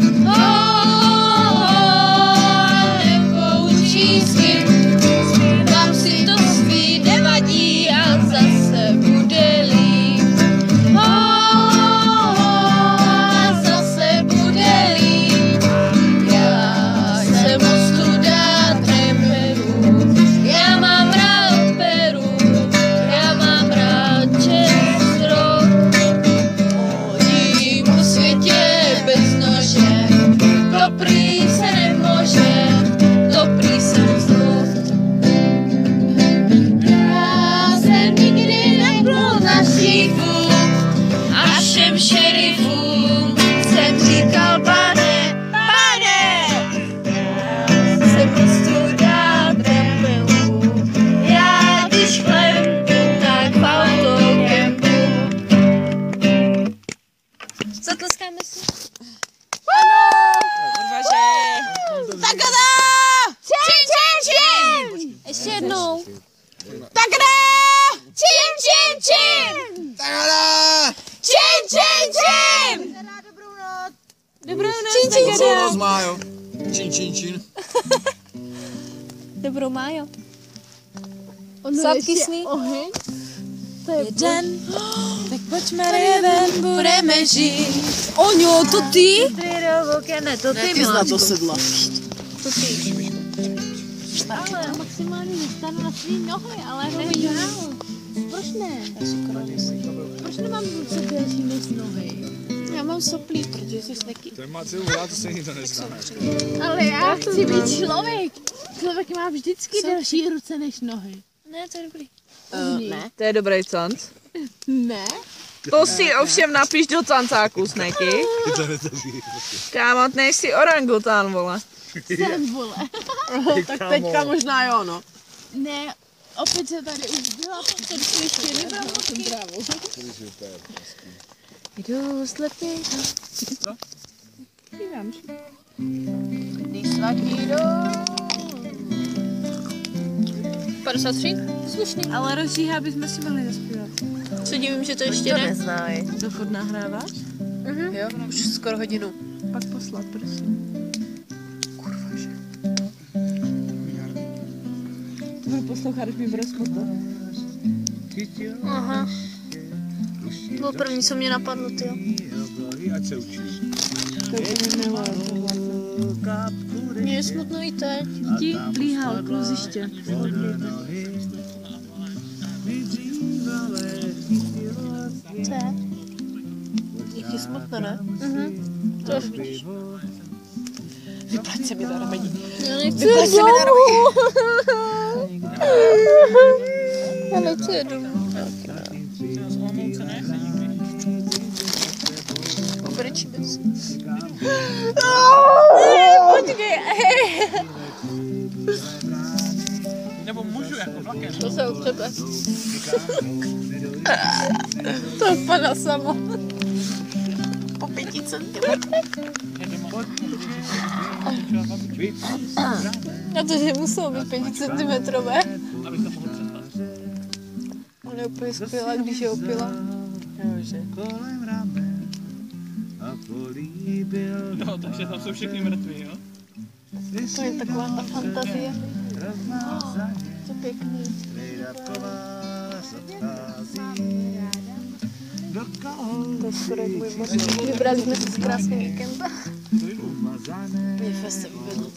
Nepoučí s tím. Zpívám si to svý, nevadí a zase bude líp. Zase bude líp. Já jsem ostuda treperů. Já mám rád Peru. Já mám rád Čestro. Chodím po světě bez nože. To prý se nemůže. To prý jsem zlo. Já jsem nikdy nebyl na šífu. A všem šerifům jsem říkal pane, pane. Jsem prostě dát rebelů. Já když klempu, tak v autokempu. Zatleskáme si. Kurva, že... Takada! Čin, čin, čin! Ještě jednou. Takada! Čin, čin, čin! Takada! Čin, čin, čin! Dobrou noc, Čin, čin, Takada. čin. Noc, Májo. Čin, čin, čin. Dobrou Májo. Ono Sladký ještě sny. oheň. Jeden. Tak pojďme reven, budeme žít. Oňo, to ty? Ne, to ty, Ty jsi na to sedla. To ty. Ale maximálně zůstanu na svý nohy, ale nevím dál. Proč ne? Proč nemám ruce delší než nohy? Já mám soplí, protože jsi taky... To má celou rád, to se nikdo nezná. Ale já chci být člověk. Člověk má vždycky delší ruce než nohy. Ne, to je dobrý. Uh, ne. To je dobrý canc. Ne? To si ovšem napiš do cancáku, Sneky. Kámo, nejsi orangután, vole. Jsem, vole. Tak teďka možná jo, no. Ne, opět se tady už byla, jsem si ještě nebrala jsem právo. Jdu slepý. Dívám si. padesát tři? Slušný. Ale rozžíhá bychom si mohli zaspívat. Se divím, že to ještě ne. Neznají. Dokud nahráváš? Mhm. Jo, už skoro hodinu. Pak poslat, prosím. Kurva, že. To budu poslouchat, až mi bude smutno. Aha. To bylo první, co mě napadlo, tyjo. Ať se učíš. To úplně miluji. Mně je smutno i teď. Ti plíhal kluziště. Co je? Je ti smutno, ne? Mhm. To už vidíš. Vyplať se mi na ramení. Já nechci Vyplať se mi na ramení. Já nechci jít domů. Obrčíme se. Počkej. Nebo můžu jako vlakem. To se u tebe. To spadá samo. Po pěti centimetrech. Na to, že muselo být pěticentimetrové. On je úplně skvělá, když je opila. No, takže tam jsou všechny mrtví, jo? To je taková ta fantazie. To pěkný. To je skoro jak můj moř. Vybrali jsme si krásný víkend. Mě fest se uvedl.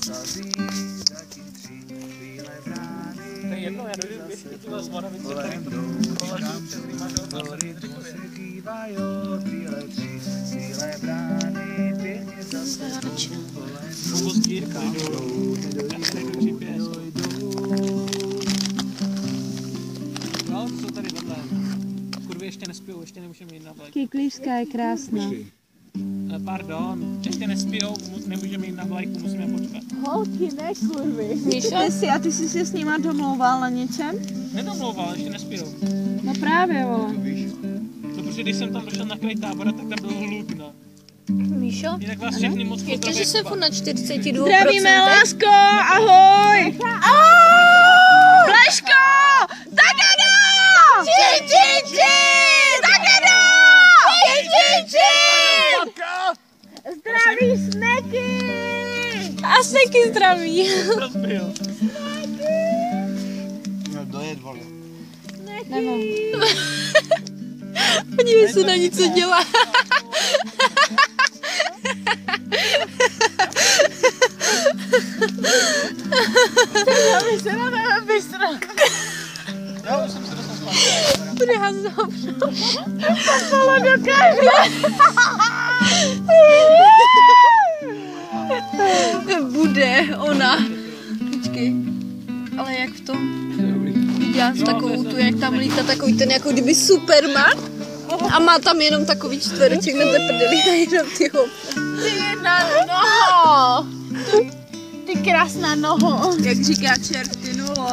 To je jedno, já dojdu, jestli tu vás voda více tady považuji přes rýma, Povoz Jirka. Já se nejdu G P S. No, co jsou tady vedle? Kurvy ještě nespijou, ještě nemůžeme jít na vlajku. Kyklířská je krásná. Pardon, ještě nespijou, nemůžeme jít na vlajku, musíme počkat. Holky, ne kurvy. Míša? Ty si, a ty jsi se s nima domlouval na něčem? Nedomlouval, ještě nespijou. No právě, vole. No, protože když jsem tam došel na kraj tábora, tak tam bylo hlubno. Míšo? Jinak vás všechny moc Jak to, že jsem furt na čtyřicet dva procent? Zdravíme, lásko, ahoj! Fleško! Takada! Čin, čin, čin! Takada! Čin, čin, čin! Zdraví Sneky! A Sneky zdraví. Rozbil. No dojet, vole. Nemám. Podívej se na ní, co dělá. Vy se na tebe bystro. Jo, už jsem se dostal zpátky. Bude házet hovno. Popolo dokáže. Bude ona. Počkej. Ale jak v tom? Viděla jsi takovou tu, jak tam lítá takový ten jako kdyby Superman. A má tam jenom takový čtvereček na té prdeli a jenom ty ho. Ty jedna noho. Ty krásná noho. Jak říká čert, ty nulo.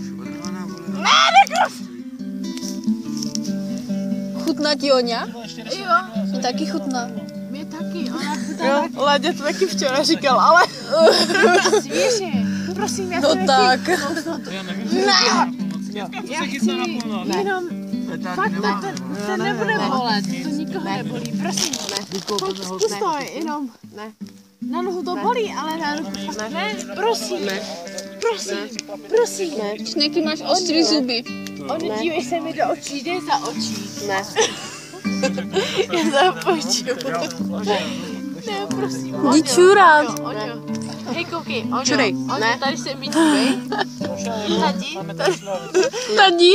Chutná ti Oňa? Jo, Taky chutná. mě taky, ona chutná. Jo, Ladě to taky včera říkal, ale... Svěže, prosím, já No se tak. Já nevím, že já se chystá na půlnoc. Jenom, fakt to, to, to nebude bolet, to nikoho nebolí, prosím. Pojď, zkus to, jenom. Ne. Na nohu to bolí, ale na ruku fakt ne, prosím. Ne. Prosím, prosím. Ne. Sneky, máš ostrý zuby. Oni dívej se mi do očí, jde za očí. Ne. Já započu. Ne, prosím. Jdi čurát. Oňo. Hej, koukej, Oňo. Čurej. Oňo, tady se mi dívej. Tady, tady. Tady.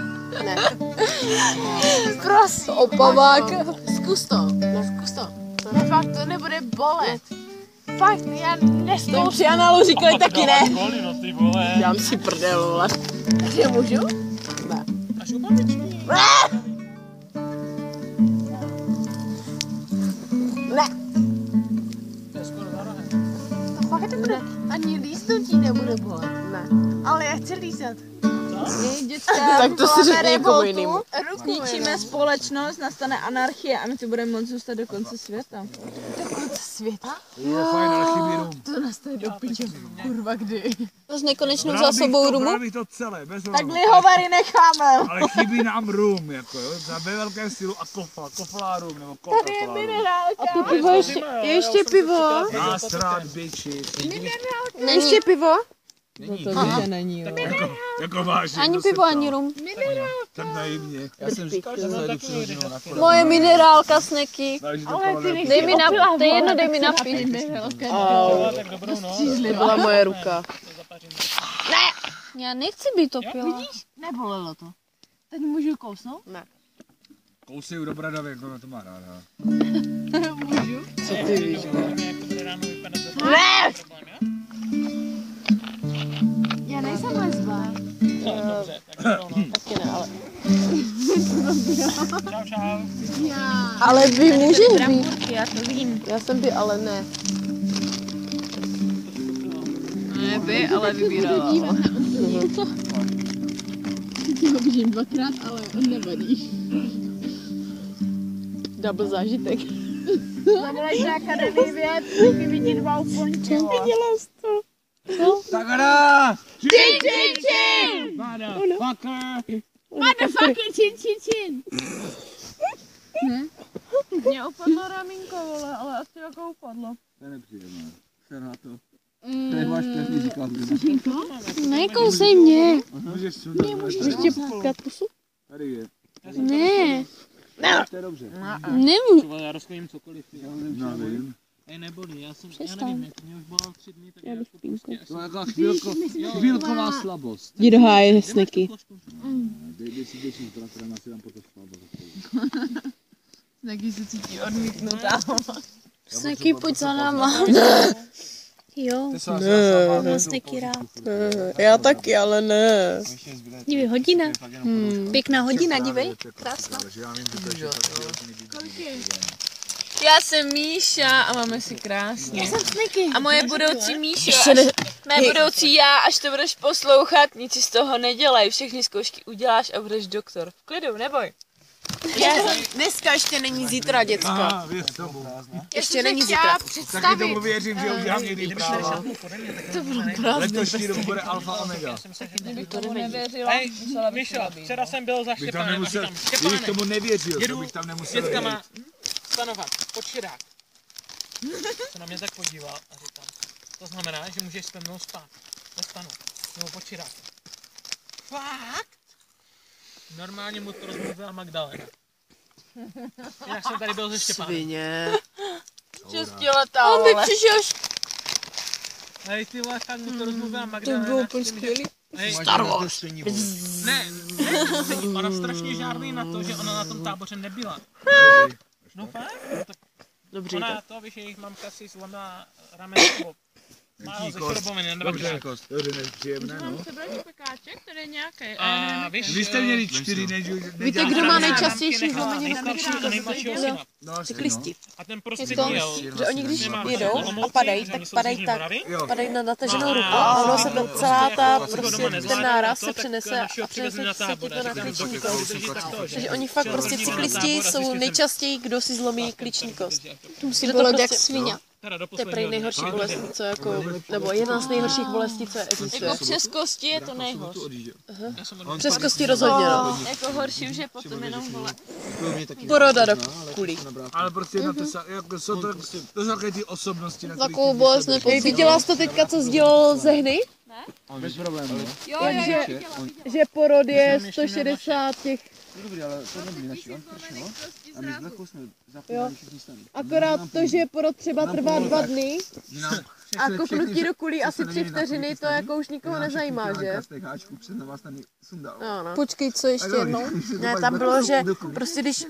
Prosím. Opavák. Zkus to, zkus to. Ne, fakt to nebude bolet. Fakt, já nestou. Při análu říkali taky ne. Kolino, ty vole. Dám si prdel, vole. Takže můžu? Až u babičky. To je skoro za rohem. To fakt nebude, ani lístnutí nebude bolet. Ne. Ale já chci lísat. Tak to si řekni někomu jinému. Ruku Zničíme společnost, nastane anarchie a my tu budeme moct zůstat do konce světa. do konce světa? Je fajn, ale chybí rum. To nastane do piče, kurva kdy. S nekonečnou Bral bych zásobou to, rumu. bral bych to celé, bez Tak rumu. lihovary necháme. Ale chybí nám rum, jako jo, za ve velkém stylu a kofla, koflá rum, nebo coca-cola rum. Minerálka. Pivo ještě, ještě pivo. Nás rád, biči. Ještě pivo? Není. To že není, jo. Jako, jako vážně. Ani to se pivo, ptá. ani rum. Tak naivně. Já jsem říkal, že zajdu přirozenou na kole. Moje minerálka, Sneky. Ale Dej mi na, to je jedno, dej mi napít. No, tak dobrou noc. Byla moje ruka. Já nechci být opila. Nebolelo to. Teď můžu kousnout? Kousej do bradavy, jak ona to má ráda. Co ty víš? Jak to bude ráno vypadat za to? Ne! Problém, jo? Já nejsem lesba. No, dobře, tak dobrou noc. Taky ne, ale... Čau, čau. Já. Ale vy můžeš být. Já to vím. Já jsem by, ale ne. Ne by, ale vybírala. Ho vidím dvakrát, ale on nevadí. Double zážitek. Zavolejte na Akademii věd, taky vidí dva uponče. Viděla jsi to? Tak hra! Čin, čin, čin! Motherfucker! Motherfucker, čin, čin, čin! Ne? Mně upadlo ramínko, vole, ale asi jako upadlo. To je nepříjemné. Se na to. To je váš první říkal. Nekousej mě. Můžeš sundat. Ještě půlkat pusu? Tady je. Ne. To je dobře. Nemůžu. Já rozkojím cokoliv. Jo. No, vím. Ej, nebolí, já jsem, já nevím, jak mě už bolel tři dny, tak já jako prostě... To je taková chvílko, chvílková slabost. Jdi do háje, Sneky. Dej si děti s bratrem, asi tam potom slabost. Taky se cítí odmítnutá. Sneaky, pojď za náma. Jo, mám Sneaky rád. Já taky, ale ne. Dívej, hodina. Hmm. Pěkná hodina, dívej. Krásná. Já jsem Míša a máme si krásně. Já jsem Sneaky. A moje budoucí Míša, až, mé budoucí já, až to budeš poslouchat, nic si z toho nedělej. Všechny zkoušky uděláš a budeš doktor. V klidu, neboj. Já jsem, dneska ještě není zítra, děcka. Aha, věř tomu. Ještě není zítra. Taky tomu věřím, že udělám někdy dál. To bylo prázdný. Letošní rok bude alfa omega. Tomu nevěřila. Hej, Míšo, včera jsem byl za Bych tam Štěpánem a nemusel, říkám, kdybych Štěpáne, tomu nevěřil, jedu to bych tam nemusel s jít. dětskama stanovat pod Širák. Se na mě tak podíval a říkám, to znamená, že můžeš se mnou spát ve stanu, nebo pod Širákem. Fakt? Normálně mu to rozmluvila Magdalena. Jinak jsem tady byl se Štěpánem. Svině. Šestiletá, On by vole. přišel. Hej, ty vole, tak mu to rozmluvila To Magdalena. bylo s úplně tím, že- skvělý. Hej, Star Wars. Ne, ne, ona strašně žárlí na to, že ona na tom táboře nebyla. No fakt? No, tak Dobře, ona to, víš, jejich mamka si zlomila rameno. Málo ze šroboviny, nebo Dobře, dobře, nepříjemné, no. Sebrať pekáček, tady je nějaký. A víš, Vy jste měli čtyři, než Víte, kdo má nejčastější zlomeniny na nejstarší a nejmladšího syna. Cyklisti. A ten Je prostřední to, jel. že oni když Nemá jedou Olomouci, a padají, že tak oni jsou z padají Jižní tak, Moravy. padají na nataženou No, ruku a- a ono se to celá ta, prostě prostě doma ten nezvládne, náraz to, se tak přenese našeho a přivezli přenese na se ti tábor. to na A říkám, klíční dokud kost. vydrží, tak to, že- Takže oni fakt že prostě rozhodí na cyklisti tábor a jsou zjistí, že- nejčastěji, kdo si zlomí klíční kost. To musí Že to bolet jak prostě- svině. Teda do To je prej posledního dne. nejhorší bolest, co jako, nebo jedna z nejhorších bolestí, co existuje. Jako přes kosti je to nejhorší. Já jsem byl- Přes kosti rozhodně, no. Jako horší už je potom jenom vole. Poroda do kulí. Ale prostě na to, sa- jako jsou to, to jsou takové ty osobnosti, na kterých Takovou bolest nepocítím. Viděla jsi to teďka, co sdělal Zehny? bez problémů. Jo, jo, jo. Že porod je sto šedesát těch, Dobrý, ale to nebyli naši, on pršel. A my z Blechu jsme zapomněli všichni stany. akorát to, že porod třeba trvá dva dny Nám a kopnutí do kulí asi tři vteřiny, to jako už nikoho nezajímá, že? Háčku před na vás tady sundal. No, no. Počkej, co ještě jednou? Ne, tam bylo, že prostě když,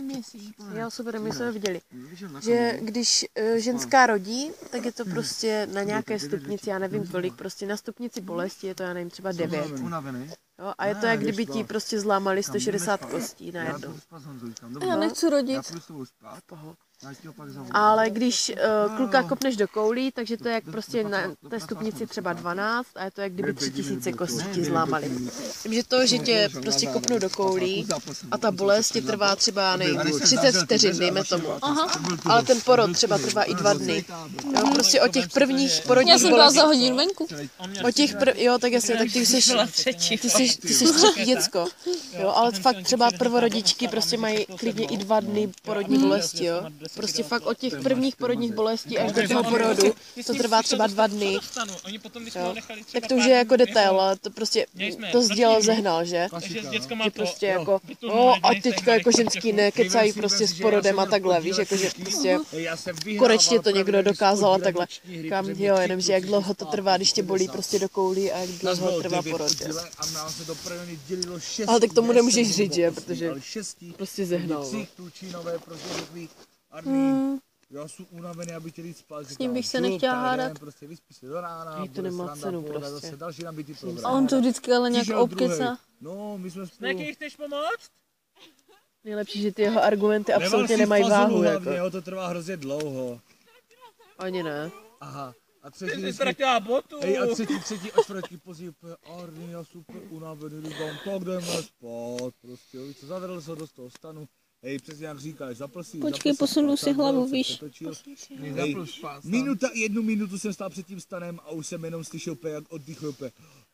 jo super, my jsme ho viděli, že když uh, ženská rodí, tak je to prostě na nějaké stupnici, já nevím kolik, prostě na stupnici bolesti je to, já nevím, třeba devět. Unavený. Jo, a je to, jak kdyby ti prostě zlámali sto šedesát kostí Já najednou. půjdu spát s Honzou, říkám, dobrý, Já nechci já rodit. půjdu s tebou spát, já ti ho pak zavolám. Ale když uh, kluka kopneš do koulí, takže to je jak prostě na té stupnici třeba dvanáct a je to jak kdyby tři tisíce kostí ti zlámali. Takže to, že tě prostě kopnou do koulí a ta bolest tě trvá třeba, já nevím, třicet vteřin, dejme tomu. Ale ten porod třeba trvá i dva dny. Jo, prostě o těch prvních Já porodních jsem byla za bolestech. hodinu venku. O těch prv, jo, tak jasně, tak ty jsi, ty jsi, ty jsi třetí děcko. Jo, ale fakt třeba prvorodičky prostě mají klidně i dva dny porodní bolesti, jo. Prostě fakt od těch prvních porodních bolestí až do toho porodu, to trvá třeba dva dny. Oni potom, když Jo. jsme nechali třeba Tak to už pár je jako dní, detail, ale to prostě, to sdělal Zehnal, že? takže s dětskama Že to, prostě jako, no a teďka jako ženský nekecají prostě s porodem a takhle, víš, jakože prostě konečně to někdo dokázal a takhle. Říkám, jo, jenomže jak dlouho to trvá, když tě bolí prostě do koulí a jak dlouho trvá porod, že? A nám se to první dělilo šest. Ale tak tomu nemůžeš říct, že? Protože Ale šestí. prostě Zehnal. Tři klučínové, prostě takový armí. Já jsem unavený, aby chtěl jít spát. S ním bych se nechtěla hádat. Prostě vyspí se do rána, Hej, to bude nemá sranda, cenu pohoda, prostě. Zase další nabitý A program. on to vždycky ale nějak Přišel druhej. obkeca. No, my jsme S spolu. jaký chceš pomoct? Nejlepší, že ty jeho argumenty absolutně Nemal si nemají fazulu váhu, hlavně, jako. jo, to trvá hrozně dlouho. Ani ne. Aha. A Ty třetí jsi vždycky, ztratila botu. hej, a třetí, třetí a čtvrtý později úplně, Arny, já super unavený, říkám, tak jdeme spát, prostě, jo, co zadrl se do toho stanu. Hej, přesně jak říkáš, zapl si. Počkej, zapl posunu si tam, hlavu, se víš. přetočil. Hej, minuta, jednu minutu jsem stál před tím stanem a už jsem jenom slyšel úplně, jak oddychuje úplně.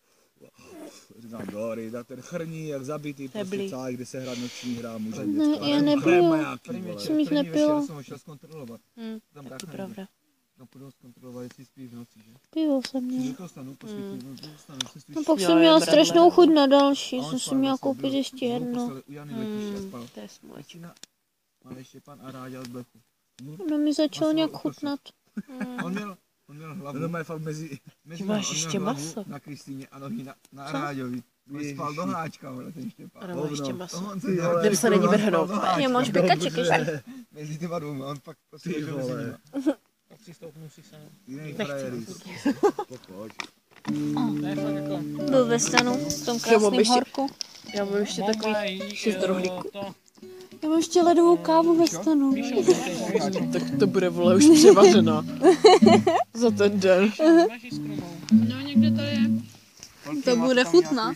Říkám, dobrý, tak ten chrní, jak zabitý, prostě Neblí. celý, kde se hrát noční hra, může Ne, já nepiju. Jsem jich nepila. jsem ho šel zkontrolovat. Hm, Tam taky brácha pravda. No, půjdu zkontrolovat, jestli spí v noci, že? Pivo jsem měla. Řekl stanu, poskytnu, no, stanu, jestli spíš. No pak Jo, jsem je měla pravda. strašnou chuť na další, A on jsem si spal měla zase, koupit byl- ještě byl jedno. poslali U Jany letiště a spal. To je smutné. Martina, malý Štěpán a Ráďa od Blechu. No mi začalo nějak chutnat. On měl, on měl hlavu. No, má fakt mezi, mezi Ty máš on měl ještě hlavu maso. na Kristýně a nohy na, na Ráďovi. On spal do háčka, vole, ten Štěpán. Ano, má ještě maso. On si, vole, Jdem se není on spal vrhnout. do háčka. Je, máš pekaček ještě. mezi těma dvouma, on pak prostě Ty ležel mezi vole. nima. Tak přistoupnu si sem. Jiný frajery. Pojď. To je fakt jako... Byl ve stanu, v tom krásném horku. Já mám ještě takový šest rohlíků. To... Já mám ještě ledovou kávu ve stanu. Tak to bude, vole, už převařeno. Za ten den. No někde tady je. To bude chutná.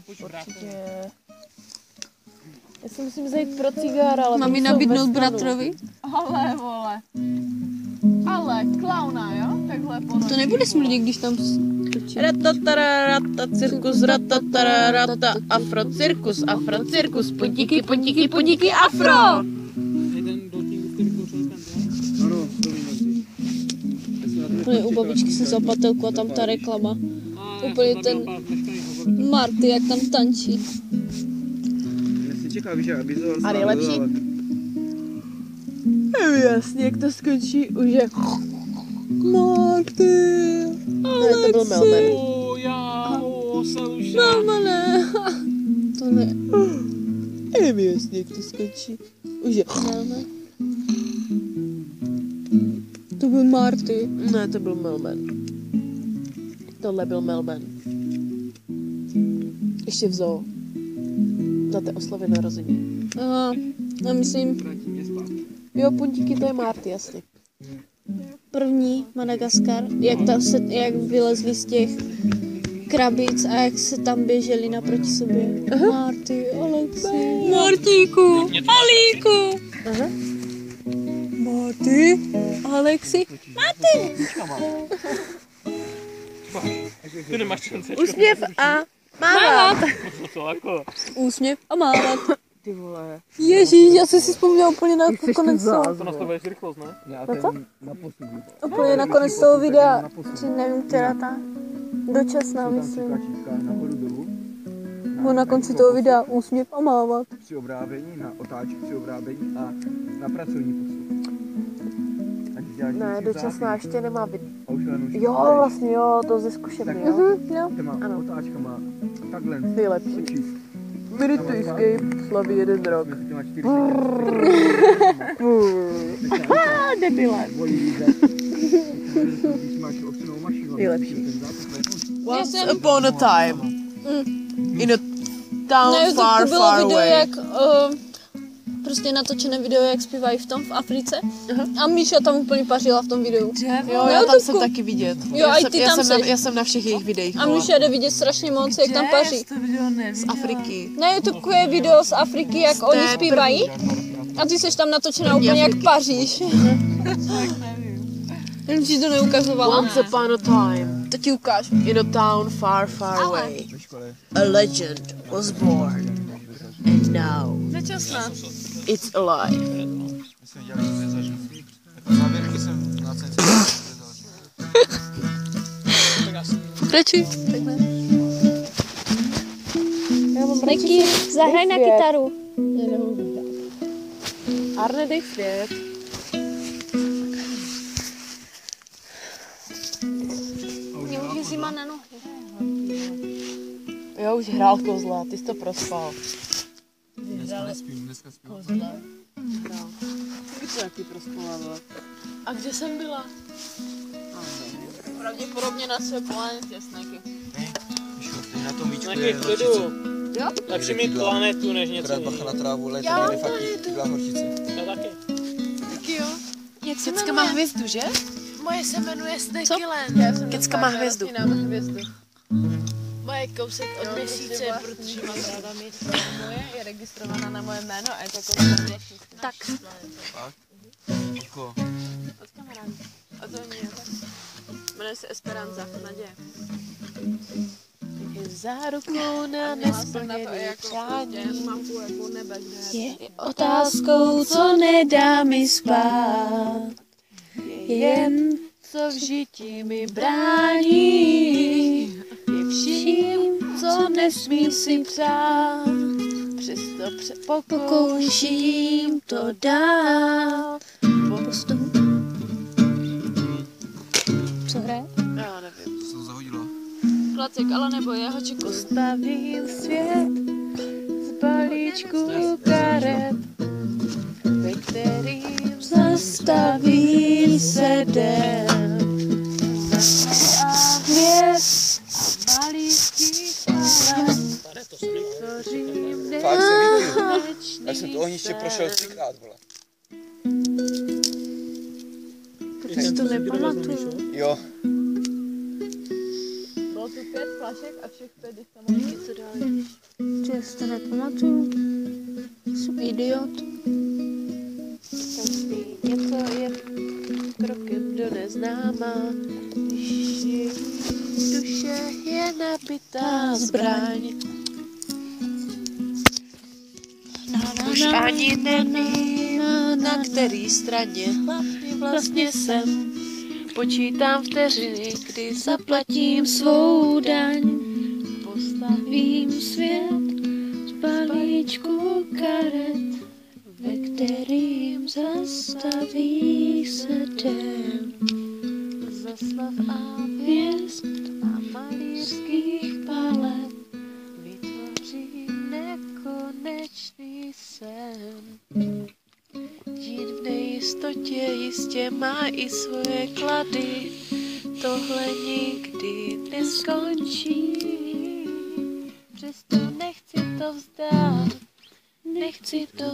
Já si musím zajít pro cigára, ale... Mám ji nabídnout bratrovi? Ale, vole. Ale, klauna, jo? Takhle ponoží. To nebude smrdit, když tam skočí. Ratatararata, cirkus, ratatararata, afro, cirkus, afro, cirkus, podíky, podíky, podíky, afro! Jeden dotník, který kouřil ten, Ano, to vím. Úplně u babičky jsem zapatelku a tam ta reklama. jo? Úplně ten Marty, jak tam tančí. Já si čekal, víš, aby to... A nejlepší? Nevím jasně, jak to skončí, už je... Marty! Ne, to byl Melman. O, já, o, se už... Mama ne. To ne. Nevím jasně, jak to skončí, už je... Melman. To byl Marty. Ne, to byl Melman. Tohle byl Melman. Ještě v zoo. Za té oslavy narození. Aha, já myslím Jo, puntíky, to je Marty, jasně. první Madagaskar, jak, tam se, jak vylezli z těch krabic a jak se tam běželi naproti sobě. Marty, Alexi. Martíku, Alíku. Aha. Marty, Alexi. Marty. Ty nemáš šanci. Úsměv a mávat. To jako... Úsměv a mávat. Ty vole. Ježíš, já jsem si vzpomněla úplně na konec toho. To nastavuješ rychlost, ne? Já ten na posud. Úplně na konec toho videa, či nevím, která ta dočasná, myslím. Tlačítka nahoru dolů. Bo na konci toho videa úsměv a mávat. Při obrábění, na otáčku při obrábění a na pracovní posud. Ne, dočasná ještě nemá být. A už jenom Jo, vlastně jo, to ze zkušebny, jo. Mhm, jo. těma Ano. otáčkama takhle. Nejlepší. Točíš. Minute Escape slaví jeden rok. Mezi těma čtyři Haha, debile. Když máš ovčenou mašinu. Nejlepší. ten základ je- Once upon a time. In a Na town YouTube far, bylo far video, away. jak uh, prostě natočené video, jak zpívají v tom v Africe. A Míša tam úplně pařila v tom videu. Jo, Na já tam YouTubeku. jsem taky vidět. Jo, já a i jsem, ty já tam jsem, na, seš. já jsem na všech jejich videích. A vole. Míša jde vidět strašně moc, jak tam paří. Z Afriky. Na YouTube je video z Afriky, jak oni té zpívají. A ty seš tam natočená úplně jak Afriky. paříš. Jen ti to neukazovala. Once upon a time. To ti ukážu. In a town far, far away. A legend was born. And now Nečasná. it's alive. jsem dělal nic nezažil. Jako závěrky jsem na cence. Pokračuj. Niky, zahraj na kytaru. Arne, dej svět. Mě už je zima na nohy. Jo, už hrál kozla, ty jsi to prospal. Dneska nespím, dneska spím. Hrál. Taky to taky prospala, vole. A kde jsem byla? Pravděpodobně na své planetě, Snaky. Víš, teď na tom víčku Nějaký je klidu. Jo? Lepší mít planetu, než něco Krát bacha jiného. na trávu, ale tady je fakt dva horčice. Já taky. Taky jo. Jak se Kecka má hvězdu, že? Moje se jmenuje Snakyland. Já jsem Kecka má hvězdu. hvězdu. Moje kousek od měsíce, protože mám ráda měsíc. Moje je registrovaná na moje jméno a je to kousek. Tak. Jako, Od kamaráda. A to je mě. Jmenuje se Esperanza, naděje. Je zárukou na nesplněný přání. Mám půl jako nebe, kde Je otázkou, co nedá mi spát. Jen Co v žití mi brání, je vším, co nesmím si přát. Přesto pře- pokouším to dál. Postup. Co hraje? Já nevím. to jsem zahodila. Klacek, ale nebo jeho či kus. Stavím svět z balíčku karet, ve kterým zastaví se den. Hvězd a malířských palem tvořím nekonečný. Já jsem to ohniště prošel třikrát, vole. Teď si to nepamatuju. Jo. Bylo tu pět flašek a všech pět jich tam mohli něco dát. Že si to nepamatuju. Jsem idiot. Každý něco je krokem do neznáma, když je duše je nabitá zbraň. Už ani nevím, na který straně vlastně jsem. Počítám vteřiny, kdy zaplatím svou daň. Postavím svět z balíčku karet, ve kterým zastaví se den. Ze slov a hvězd a malířských palet vytvořím nekonečný sen. Žít v nejistotě jistě má i svoje klady, tohle nikdy neskončí. Přesto nechci to vzdát, nechci to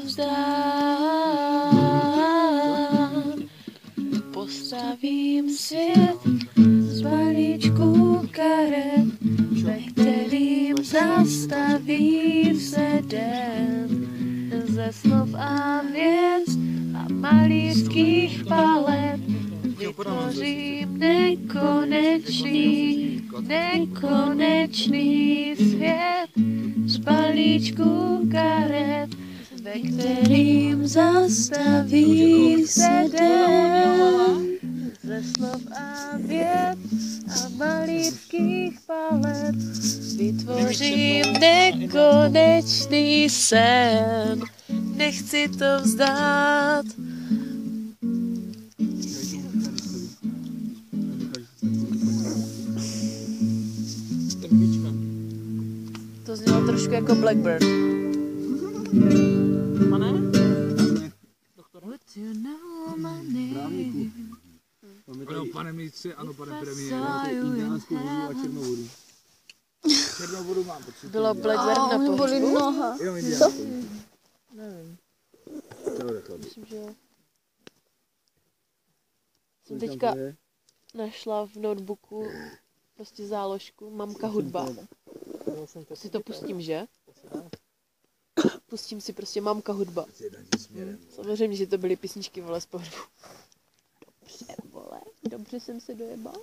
vzdát. Postavím svět z balíčku karet, ve kterým zastaví se den. Ze slov a hvězd a malířských palet vytvořím nekonečný, nekonečný svět z balíčku karet, ve kterým zastaví se den. Ze slov a věd a malířských palet vytvořím nekonečný sen. Nechci to vzdát. To znělo trošku jako Blackbird. Pane? Ano, pane ministře, ano, pane premiére. Indiánskou vodu a černou vodu. Černou vodu mám potřebu. Bylo Blackbird na pohřbu? Bolí noha. Jenom indiánskou. Nevím. Dobré, chlapi. Myslím, že jsem teďka našla v notebooku prostě záložku Mamka hudba. Si to pustím, že? Pustím si prostě Mamka hudba. Hmm. Samozřejmě, že to byly písničky, vole, z pohřbu. Dobře, vole, dobře jsem se dojebal.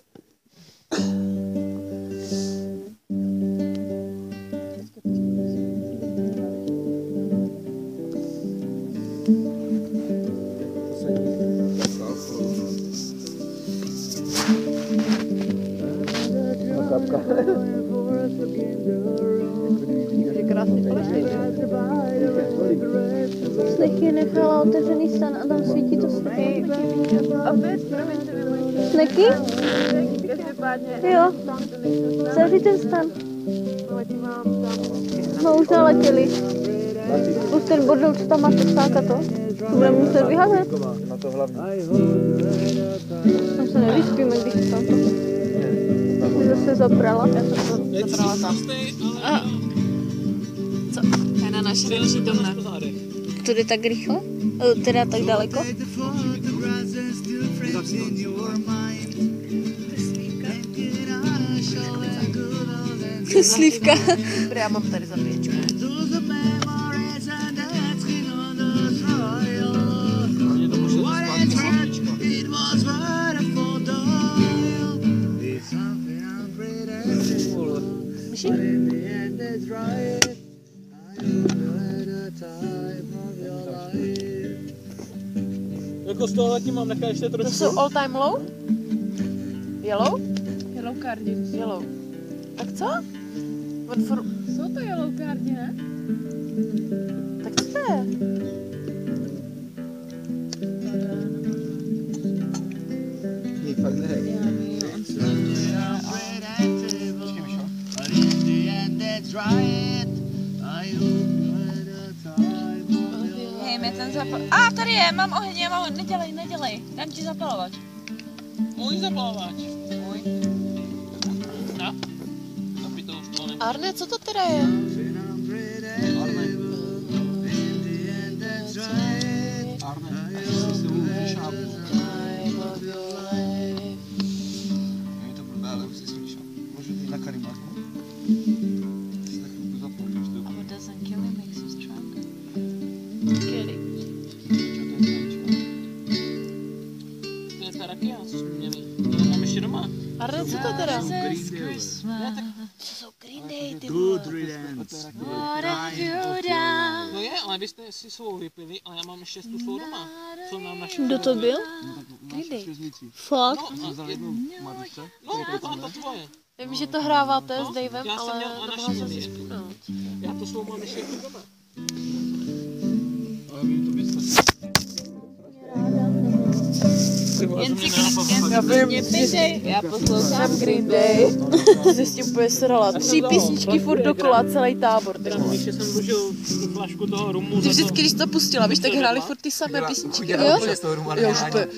Sneky nechala otevřený stan a tam svítí to světlo. Sneky? Jo. Zavři ten stan. Jsme už naletěli. Už ten bordel, co tam máte stáka to? To budeme muset vyhazet. Na to hlavně. Tam se nevyspíme, když tam to. Jsi zase zaprala. Já jsem to zaprala tam. A. Co? To je na naše nepřítomné. To jde tak rychle? Teda tak daleko? Slívka. Já mám tady zabíječku. Jako z toho letím mám nechá ještě To trošku. jsou all time low? Yellow? Yellow cardi. Yellow. Tak co? What for... Jsou to yellow cardi, ne? Tak co to je? Nic fakt nehej. Hej, mě ten zapal... A, tady je, mám oheň, já mám... Nedělej, nedělej. Dám ti zapalovač. Můj zapalovač. Můj. No. Aby to už to nebylo. Arne, co to teda je? Arne. Arne. Já si s tebou šápu. Je to blbé, ale už si slyšel. Můžu jít na karimatku? Si tak chvilku zapomněš to. A what doesn't kill him makes you stronger. Kelly. Čo to je značka? To je ta rakia, co jsme měli. To mám ještě doma. Arne, co to teda? Ne, tak Co jsou Green Day, ty Good to riddance. je rakia. No je, ale vy jste si svou vypili, ale já mám ještě tu svou doma. Co nám naši... Kdo to byl? Green Day. Fakt? No, a za jednu Marušce. No, to byla ta tvoje. Vím, že to hráváte s Davem, Já jsem ale měl a nemohla naši jsem si měli. vzpomenout. Já to svou mám ještě doma. Ale vím, to by stačilo. Jen si Green Já poslouchám Green Day. Jsi s tím úplně srala. Tři písničky furt dokola, celý tábor. Teda když jsem vložil tu flašku toho rumu. Ty vždycky, když to pustila, víš, tak hráli furt ty samé písničky. Jo? Jo, už úplně.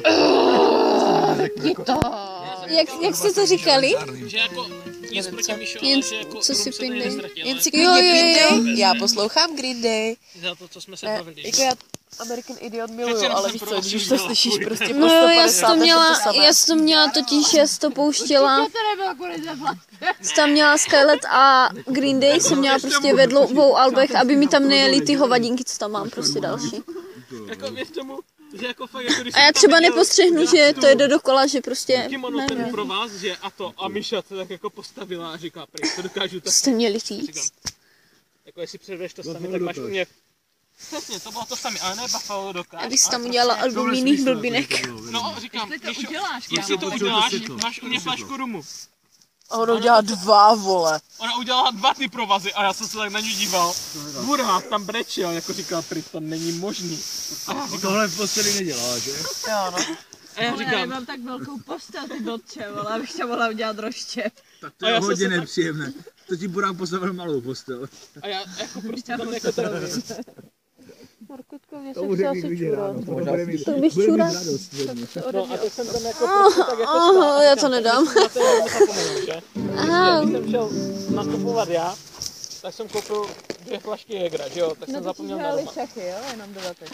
Jak, jak jste to říkali? Že jako nic proti Míšo, Jen ale že jako co si rum se tady pinde. neztratil. Jen si ale jo, jo, jo. Já poslouchám Green Day. za to, co jsme se Ne, bavili. jako já American Idiot miluju, Přece jenom ale jsem víš pro co, vás když už už to dala slyšíš půl. prostě po No, já jsem to sto padesát, měla, to samé. já jsem to měla totiž, já jsem to pouštěla. To nebylo kvůli zaplatce. Jsem tam měla Skylet a Green Day jsem měla prostě ve dvou albech, aby mi tam nejeli ty hovadinky, co tam mám prostě další. Jako věř tomu, že jako fakt, jako když A já jsem tam třeba viděl nepostřehnu, tu- že to jde dokola, že prostě Kimono ten nevím. pro vás, že a to, a Míša se tak jako postavila a říká, prý, to dokážu tak. Jste měli Říkám, říct. jako jestli předveš to sami, tak máš u mě. Přesně, to bylo to samé, ale ne Buffalo dokáž. Já bych si tam ale udělala prostě- album jiných blbinek. No, říkám, Jestli to Míšo, uděláš, jestli to kámo. uděláš, To světlo. máš u mě flašku rumu. A ono udělá dva, vole. Ona udělala dva ty provazy a já jsem se tak na ní díval. Burha tam brečel, jako říkal, prý, to není možný. A já říkám, Tohle v posteli nedělá, že? Jo, no. a já Já říkám, nemám tak velkou postel, ty dotče, ale abych tam mohla udělat roštěp. Tak to A je já jsem hodně se tak- nepříjemné. To ti Burák postavil malou postel. a já jako prostě tam jako teda Markutko, mě Tomu řekni klidně ráno, to bude mít, To bys bude mít čura. radost. vědět. No a teď jsem tam jako prostě tak jako Oh, stál. já to nedám. Na to jenom zapomenu, že? Aha. Když jsem šel nakupovat já, tak jsem koupil dvě flašky Jägera, že jo? Tak jsem zapomněl na doma. šachy, jo, jenom dodatek.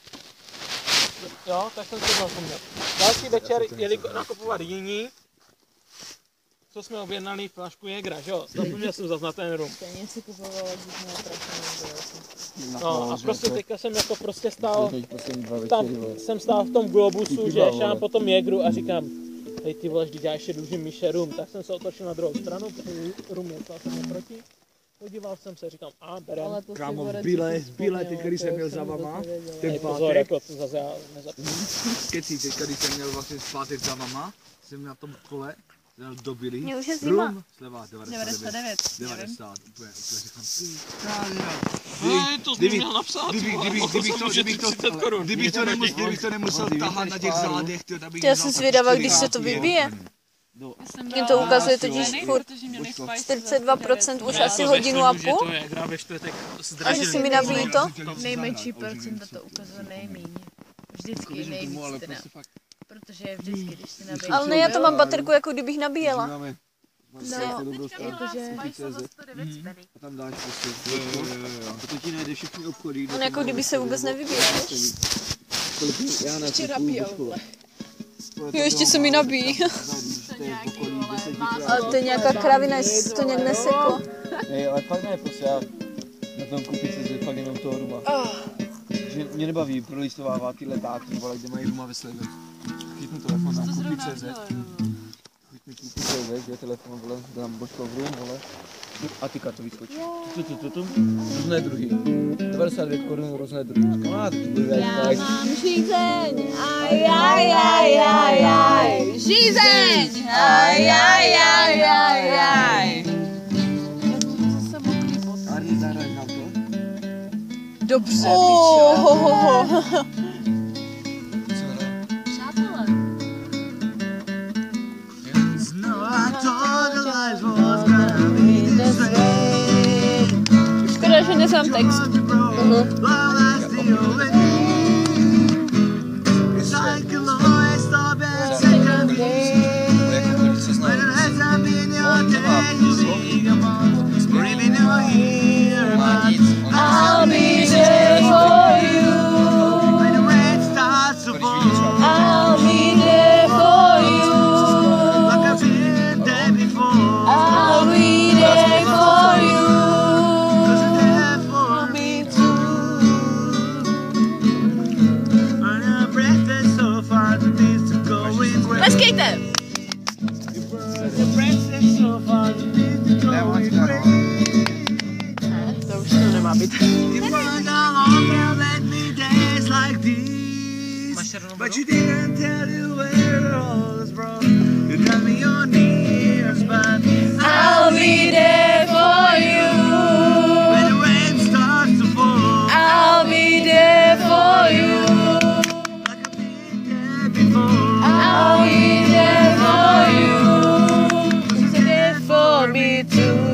Jo, tak jsem to zapomněl. Další večer jeli nakupovat jiní, co jsme objednali flašku Jägera, že jo? Zapomněl jsem zase na ten rum. Stejně si kupovala, když měla prašenou. No a prostě teďka jsem jako prostě stál, tam jsem stál v tom Globusu, že šám po tom Jägeru a říkám, hej ty vole, vždyť já ještě dlužím Míše rum, tak jsem se otočil na druhou stranu, protože rum je stál jsem naproti. Podíval jsem se, říkám, a berem. Kámo, v bílé, v bílé, teď když jsem měl za vama, ten Hej, pozor, pátek, jako to zase já nezapomínám. keci, teď když jsem měl vlastně v pátek za vama, jsem na tom kole, jel do Billy, Mně už je zima. rum, sleva devadesát devět, devadesát, úplně, úplně říkám, ty krávěra. Hej, to jsi mi měl napsat, Kdybych, vole, kdybych, o to kdybych, jsem to, ušetřil kdybych, to, třicet korun. kdybych, to nemusel, kdybych to nemusel tahat na těch zádech, tyjo, tak bych Já vzal jsem tak zvědavá, čtyři když se to dávky, vybije. Mně to ukazuje totiž furt čtyřicet dva procent už asi hodinu a půl. To je, gra ve čtvrtek A že zdražili. si mi nabíjí to. Nejmenší procenta to ukazuje nejméně. Vždycky je nejvíc teda. Protože je vždycky, když si nabíjí. Ale ne, já to mám baterku, jako kdybych nabíjela. Máme No. Jakože... a tam dáš prostě. A to ti najde všechny obchody. On jako kdyby se vůbec nevybíjel. Já na to Jo, ještě se mi nabíjí. Ale to je nějaká kravina, jestli se to nějak neseklo. Ne, ale fakt ne, prostě já na tom kupit se fakt jenom toho ruma. Že mě nebaví prolistovávat ty letáky, vole, kde mají ruma ve slevě. Chytnu telefon na kupit tečka cé zet. Chytnu kupit tečka cé zet, kde telefon, vole, dám božko v rum, vole. A ty kartu vyskočí. Tu, tu, tu, tu, různé druhy. devadesát devět korun, různé druhy. Kamarád, to bude Já mám žízeň, aj, aj, aj, aj, aj. Žízeň, aj, aj, aj, aj, aj. Arni, zahraj nám to. Dobře, Oh, ho, ho, ho. Přátelé. Škoda, že neznám text. Uh-huh. so far to go away. To už to nemá být. You wonder longer let me dance like this. But you didn't tell you where all is wrong. You tell me your nears, but I'll be there for you. when the rain starts to fall, I'll be there for you. like I've been there before. I'll be there for you. You're there for me too.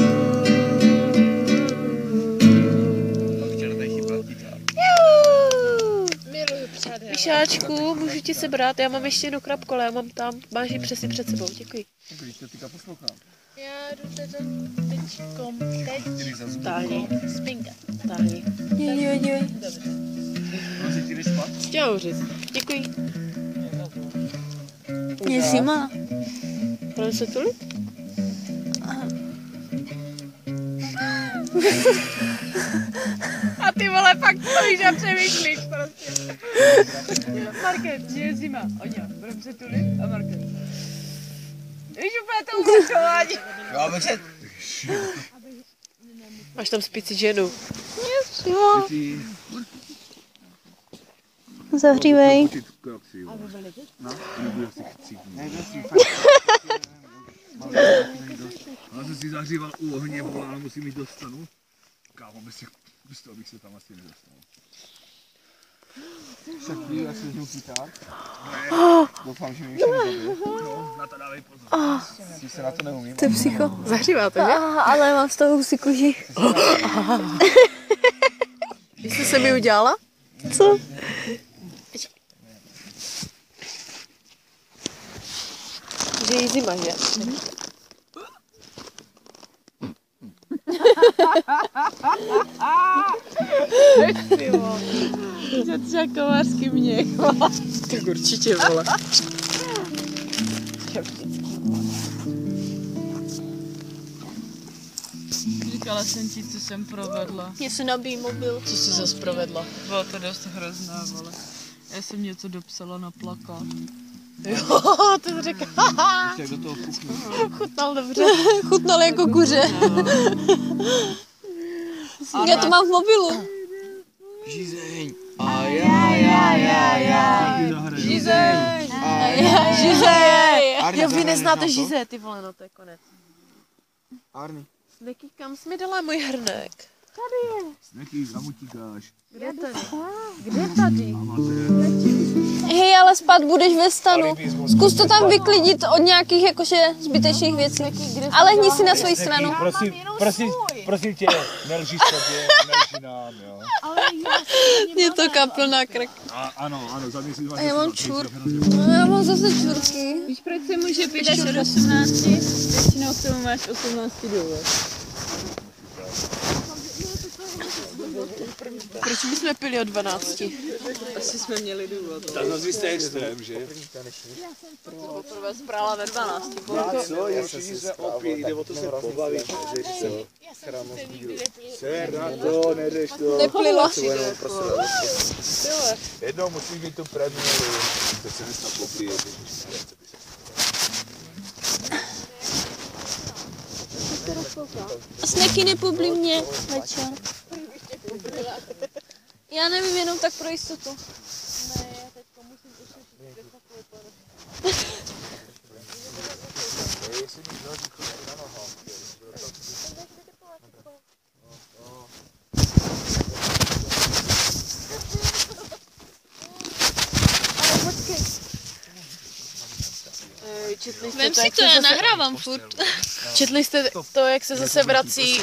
Myšáčku, můžu ti sebrat, já mám ještě jednu krabku, ale já mám tam, máš ji přesně před sebou, děkuji. Když to teďka poslouchám. Já jdu teda teďkom, teď Táhni, spinka. táhni. Dívej, dívej, dívej. Může ti jdeš spát? Chtěla říct, děkuji. Je zima. Budeme se tulit? A ty vole, fakt stojíš a přemýšlíš prostě. Market, je zima. Oňa, budeme se tulit a Market. Víš úplně to uvažování. Já bych se... Máš tam spící ženu. Jo. Zavřívej. Já jsem si zahříval u ohně, volá, ale musím jít do stanu. Kámo, bez, těch, bez toho bych se tam asi nedostal. Však chvíli, až se znu kytár. Doufám, že mi ještě nezabije. No, na to dávej pozor. Si se na to neumím. To je psycho. Zahřívá to, že? Ah, ale mám z toho husí kůži. Víš, co se mi udělala? Co? Že jí zima, že? Že třeba kovářský měch. Tak určitě, vole. Říkala jsem ti, co jsem provedla. Mě se nabíjí mobil. Co jsi zase provedla? Bylo to dost hrozná, vole. Já jsem něco dopsala na plakát. Jo, to jsi řekla. Jak do toho puchnu. Chutnal dobře. Chutnal jako kuře. Já to mám v mobilu. Žízeň. A já, já, já, já. Žízeň! A já, Žízej! Arny, Jo, vy zahraješ neznáte nám to? žíze, ty vole, no to je konec. Arny. Sneky, kam jsi mi dala můj hrnek? Neký, kam utíkáš? Kde tady? Kde tady? Hej, ale spát budeš ve stanu. Zkus to tam vyklidit od nějakých jakože zbytečných věcí. Ale hni si na svoji stranu. Prosím, prosím, prosím tě, nelží sobě, nelží nám, jo. Je to kapl na krk. A, ano, ano, za měsíc A já mám čur. No, já mám zase čurky. Víš, proč se může pít až od osmnácti? Většinou k tomu máš osmnácti důvod. Proč bychom pili od dvanácti? Asi jsme měli důvod. Tak no, vy jste extrém, že? Poprvé zprála ve dvanácti. Co, ještě se opít, jde o to se pobavit, že se Ser na to, nejdeš to. Neplila. Jednou musíš mít tu premiéru, teď se dneska popije. Sneky nepoblí mě večer. Já nevím, jenom tak pro jistotu. Četli jste Vem to, si jak to, se já zase- nahrávám furt. Četli jste to, jak se zase vrací...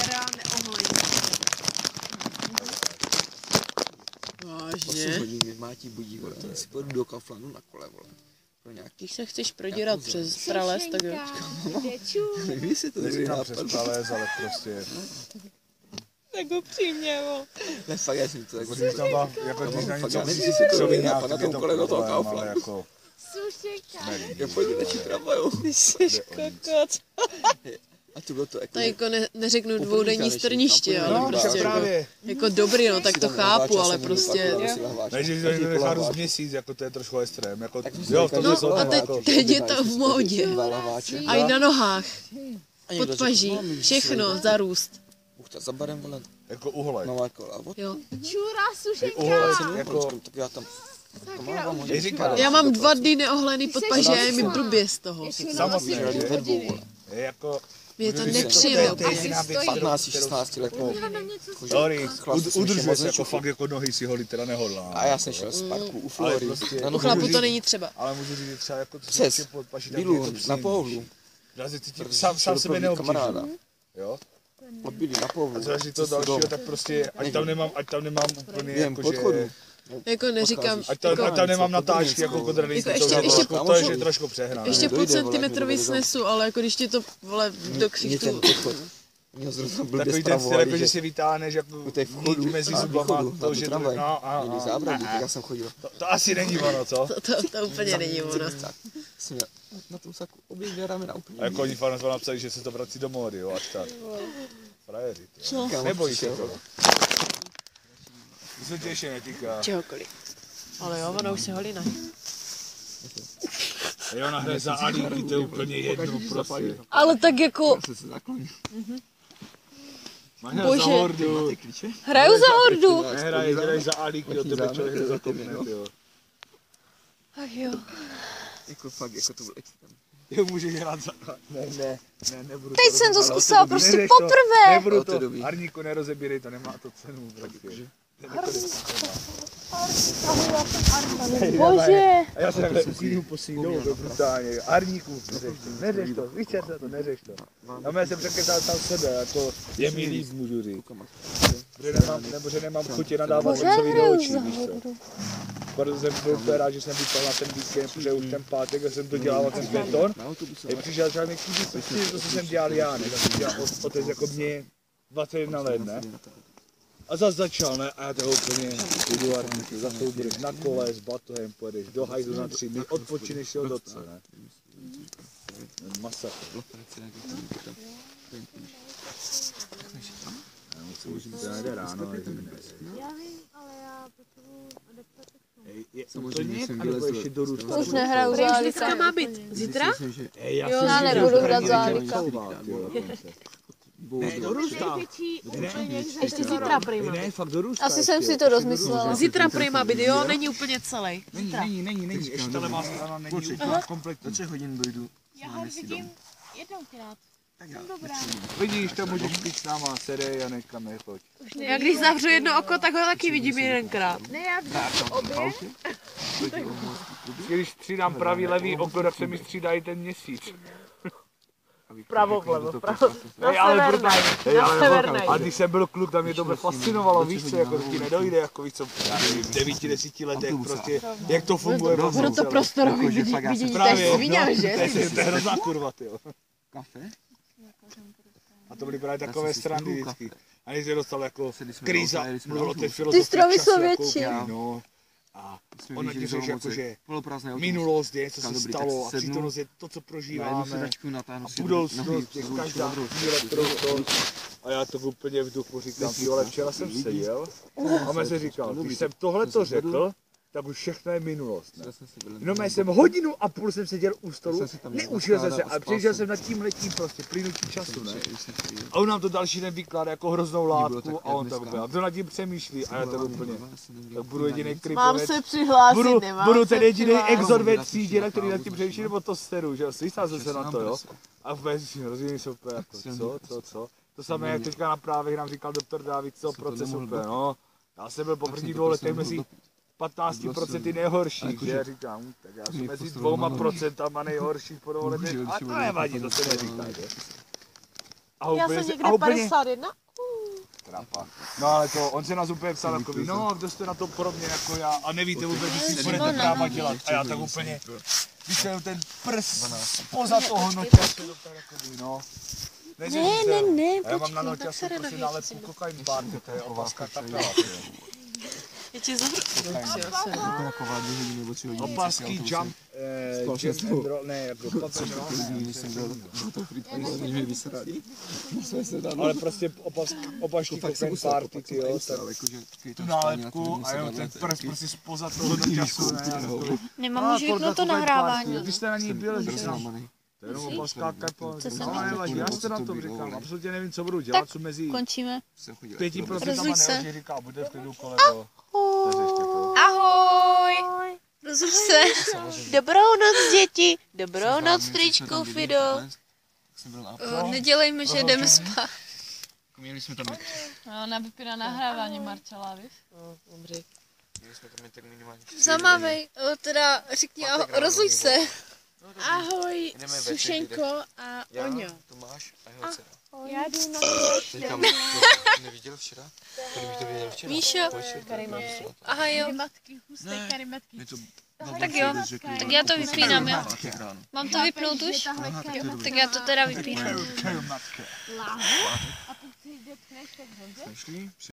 Vážně? hodin má ti budí, vole. To si půjdu do Kauflandu na kole, vole. Pro nějaký... Když se chceš prodírat přes prales, tak jo. Nevím, jestli to dobrý nápad. Přes prales, ale prostě. Tak upřímně, jo. Ne, fakt, já jsem to tak... Když tam dá, jako když na Fakt, něco já nevím, jestli to dobrý nápad na tak je tom to kole do toho problém, ale Kauflandu. jako... Já pojdu radši tramvajou. Ty jsi kokot. A to bylo to jako... To jako ne, neřeknu dvoudenní strniště, ale No, prostě jako, právě. jako dobrý, no tak to chápu, ale prostě... Takže to nechat z měsíc, jako to je trošku extrém. Jako, jo, to No jsou a teď, teď je to v módě. A i na nohách, pod paží, všechno, zarůst. Buchta za barem, vole. Jako uholek. Nová kola. Jo. Čura, sušenka. Uholek, jako... Tak já tam... Já mám dva dny neohlený pod paží a je mi blbě z toho. Samotné, je jako... Je to nepříjemné úplně. patnáct šestnáct let. Sorry, udržuje se jako fakt jako nohy si holit teda nehodlá. A já jsem šel z parku u Flory. U chlapu to není třeba. Ale můžu říct, třeba jako... Přes, Bilu, na pohovlu. Sám, sám sebe neobtěžuji. Jo? Odbyli na pohovlu. A zase to dalšího, tak prostě, ať tam nemám, ať tam nemám úplně jako, že... Jako neříkám, ať tam, jako, ať tam nemám natáčky jako kodrný, jako to, ještě, to, ještě, to, to je že trošku přehnané. ještě půl centimetrový snesu, ale jako když ti to vole do ksichtu. Takový ten styl, jako že si vytáhneš jako nit mezi zubama, to, že to, no, a, a, já jsem chodil. To, to asi není ono, co? To, to, to úplně není ono. Jsem na tom saku obě dvě ramena úplně. A jako oni fakt napsali, že se to vrací do módy, jo, až tak. Frajeři, Co? Nebojí se toho. To se tě ještě netýká. Čehokoliv. Ale jo, ono už se holí nahy. A jo, ona hraje za Alíky, to je úplně jedno prostě. Ale tak jako... Bože. Za Hordu. Hraju za Hordu. Nehraje, hraješ za Alíky, od tebe člověk nezakopne, jo. Ach jo. Jako fakt, jako to bylo extrém. Jo, můžeš hrát za... Ne, ne, ne, nebudu Teď to jsem to rozebírat. zkusila prostě Neřeš poprvé. To, nebudu to, Harníku, nerozebírej to, nemá to cenu. Prostě. Bože. A já se takhle usínu po sínu, to brutálně. Harníku, neřeš to, neřeš to, vyčer se to, neřeš to. A já jsem překetal tam sebe, jako je mi líp, můžu říct. Protože nemám, nebo že nemám chutě nadávat otcovi do očí, víš co. Proto jsem byl úplně rád, že jsem vypal na ten víkend, protože už ten pátek, a jsem to dělal ten beton. A přišel třeba mi chybí prostě to, co jsem dělal já, ne? Tak jsem dělal otec jako mě dvacet jedna let, ne? A zase začal, ne? A já toho úplně jdu Harníku, zase budeš na kole s batohem, pojedeš do hajdu na tři dny, odpočineš si od otce, ne? Masakr. Já musím už to nejde ráno, ale dnes. Já vím, ale já potřebuji adaptaci. Je úplně, anebo ještě do Ruska? Už nehraju za Alíka. Má být zítra? Jo, já nebudu hrát za Alíka. Ne, do Ruska. Ještě zítra prý má Ne, fakt do Ruska. Asi jsem si to rozmyslela. Zítra prý má být, jo? Není úplně celý. Není, není, není, není. Ještě ta levá strana není úplně kompletní. Do třech hodin dojdu. Já ho vidím jednou krát. Jsem dobrá. Vidíš, to můžeš pít s náma, sedej a nekam nechoď. Já když zavřu jedno oko, tak ho taky vidím jedenkrát. Ne, já vidím obě. Když střídám pravý, levý oko, tak se mi střídají ten měsíc. Pravo, vlevo, pravo. Na Hej, ale severnej, brutálně. na severnej. A když jsem byl kluk, tam mě to fascinovalo, víš co, jako ti nedojde, jako víš co, já nevím, v devíti, desíti letech prostě, jak to funguje. Budu to prostorový vidění, tak svíňám, že? To je hrozná kurva, tyjo. Kafe? A to byly právě takové srandy vždycky. A když se dostal jako kríza, mluvil o té Ty filozofii strovy času, jsou jako, větší. no. A ona ti řekl, jako, že minulost je, co se stalo, a přítomnost je to, co prožíváme. A budoucnost je každá chvíle, kterou to... A já to úplně v duchu říkám, jo, ale včera jsem seděl a mě se říkal, když jsem tohle to řekl, tak už všechno je minulost. Ne? Jenom jsem hodinu a půl jsem seděl u stolu, neučil jsem se a přišel jsem nad tím letím prostě, plynutí času, ne? A on nám to další den vykládá jako hroznou látku a on tak úplně, a to nad tím přemýšlí a já to úplně, tak budu jediný krypovec. Mám se přihlásit, budu, nemám budu se ten jediný přihlásit. exot ve třídě, na který nad tím přemýšlí, nebo to steru, že jo, slyšel jsem se na to, jo? A v si rozumím se úplně jako, co, co, co? To samé, jak teďka na právech nám říkal doktor Dávid, co proces úplně, no. Já jsem byl po prvních dvou letech mezi patnáct procent nejhorších, že říkám, tak já jsem mezi dvouma procentama nejhorších po dvou letech, a to nevadí, to se neříká, že? A Já jsem někde padesát jedna. Trapa. No ale to, on se nás úplně psal takový, no kdo jste na to podobně jako já a nevíte vůbec, že si budete práva dělat. A já tak úplně, když jsem ten prs spoza toho noťasu, to tak takový, no. Ne, ne, ne, a já mám na noťasu prostě nálepku kokain bar, to je opaská kapela. Já ti zavřu. Opasky jump Eh, Spal jsem s Jim tou- and Roll, ne, jako pop and roll, ne, Když jsem byl do toho frýdku, když jsme mě vysrali. Jsme se dali. ale prostě opas, opačný Fakt jsem kokain ustal, party, pak ty jsem jo, ustal, tak jakože takový tu to spání na nálepku tom a jo, sedadle, ten to je prst taky- prostě spoza toho do času, ne, a to- Nemám už vypnout to nahrávání. Vy jste na ní byl, že Byl zlamaný. to je jenom opaskákat po, Co jsem ale nevadí, já jste na tom říkám, absolutně nevím, co budu dělat, co mezi Končíme. Jsem chodil pěti jako do procentama Rozluč se. nehoří, říká, bude v klidu kolego. Neřešte to. Ahoj! Rozluč se. Dobrou noc, děti. Dobrou noc, tričku, Fido. Tak jsem byl na O, nedělejme, že jdeme spát. Měli jsme tam, No, ona vypíná nahrávání Marcela, víš? měli jsme tam tak minimálně. Zamávej, o, teda řekni ahoj, rozluč se. Ahoj, Jdeme večer, Sušenko a Já, Oňo. Tomáš a jeho dcera. Já jdu na Teďka to neviděl včera? Kdybych to věděl včera. Míšo. Aha jo, karimatky, husté karimatky. Je to tak jo, tak já to vypínám, jo. pátek ráno. Mám to vypnout už? Aha, tak to je dobrý. Tak já to teda vypínám. Jsme šli,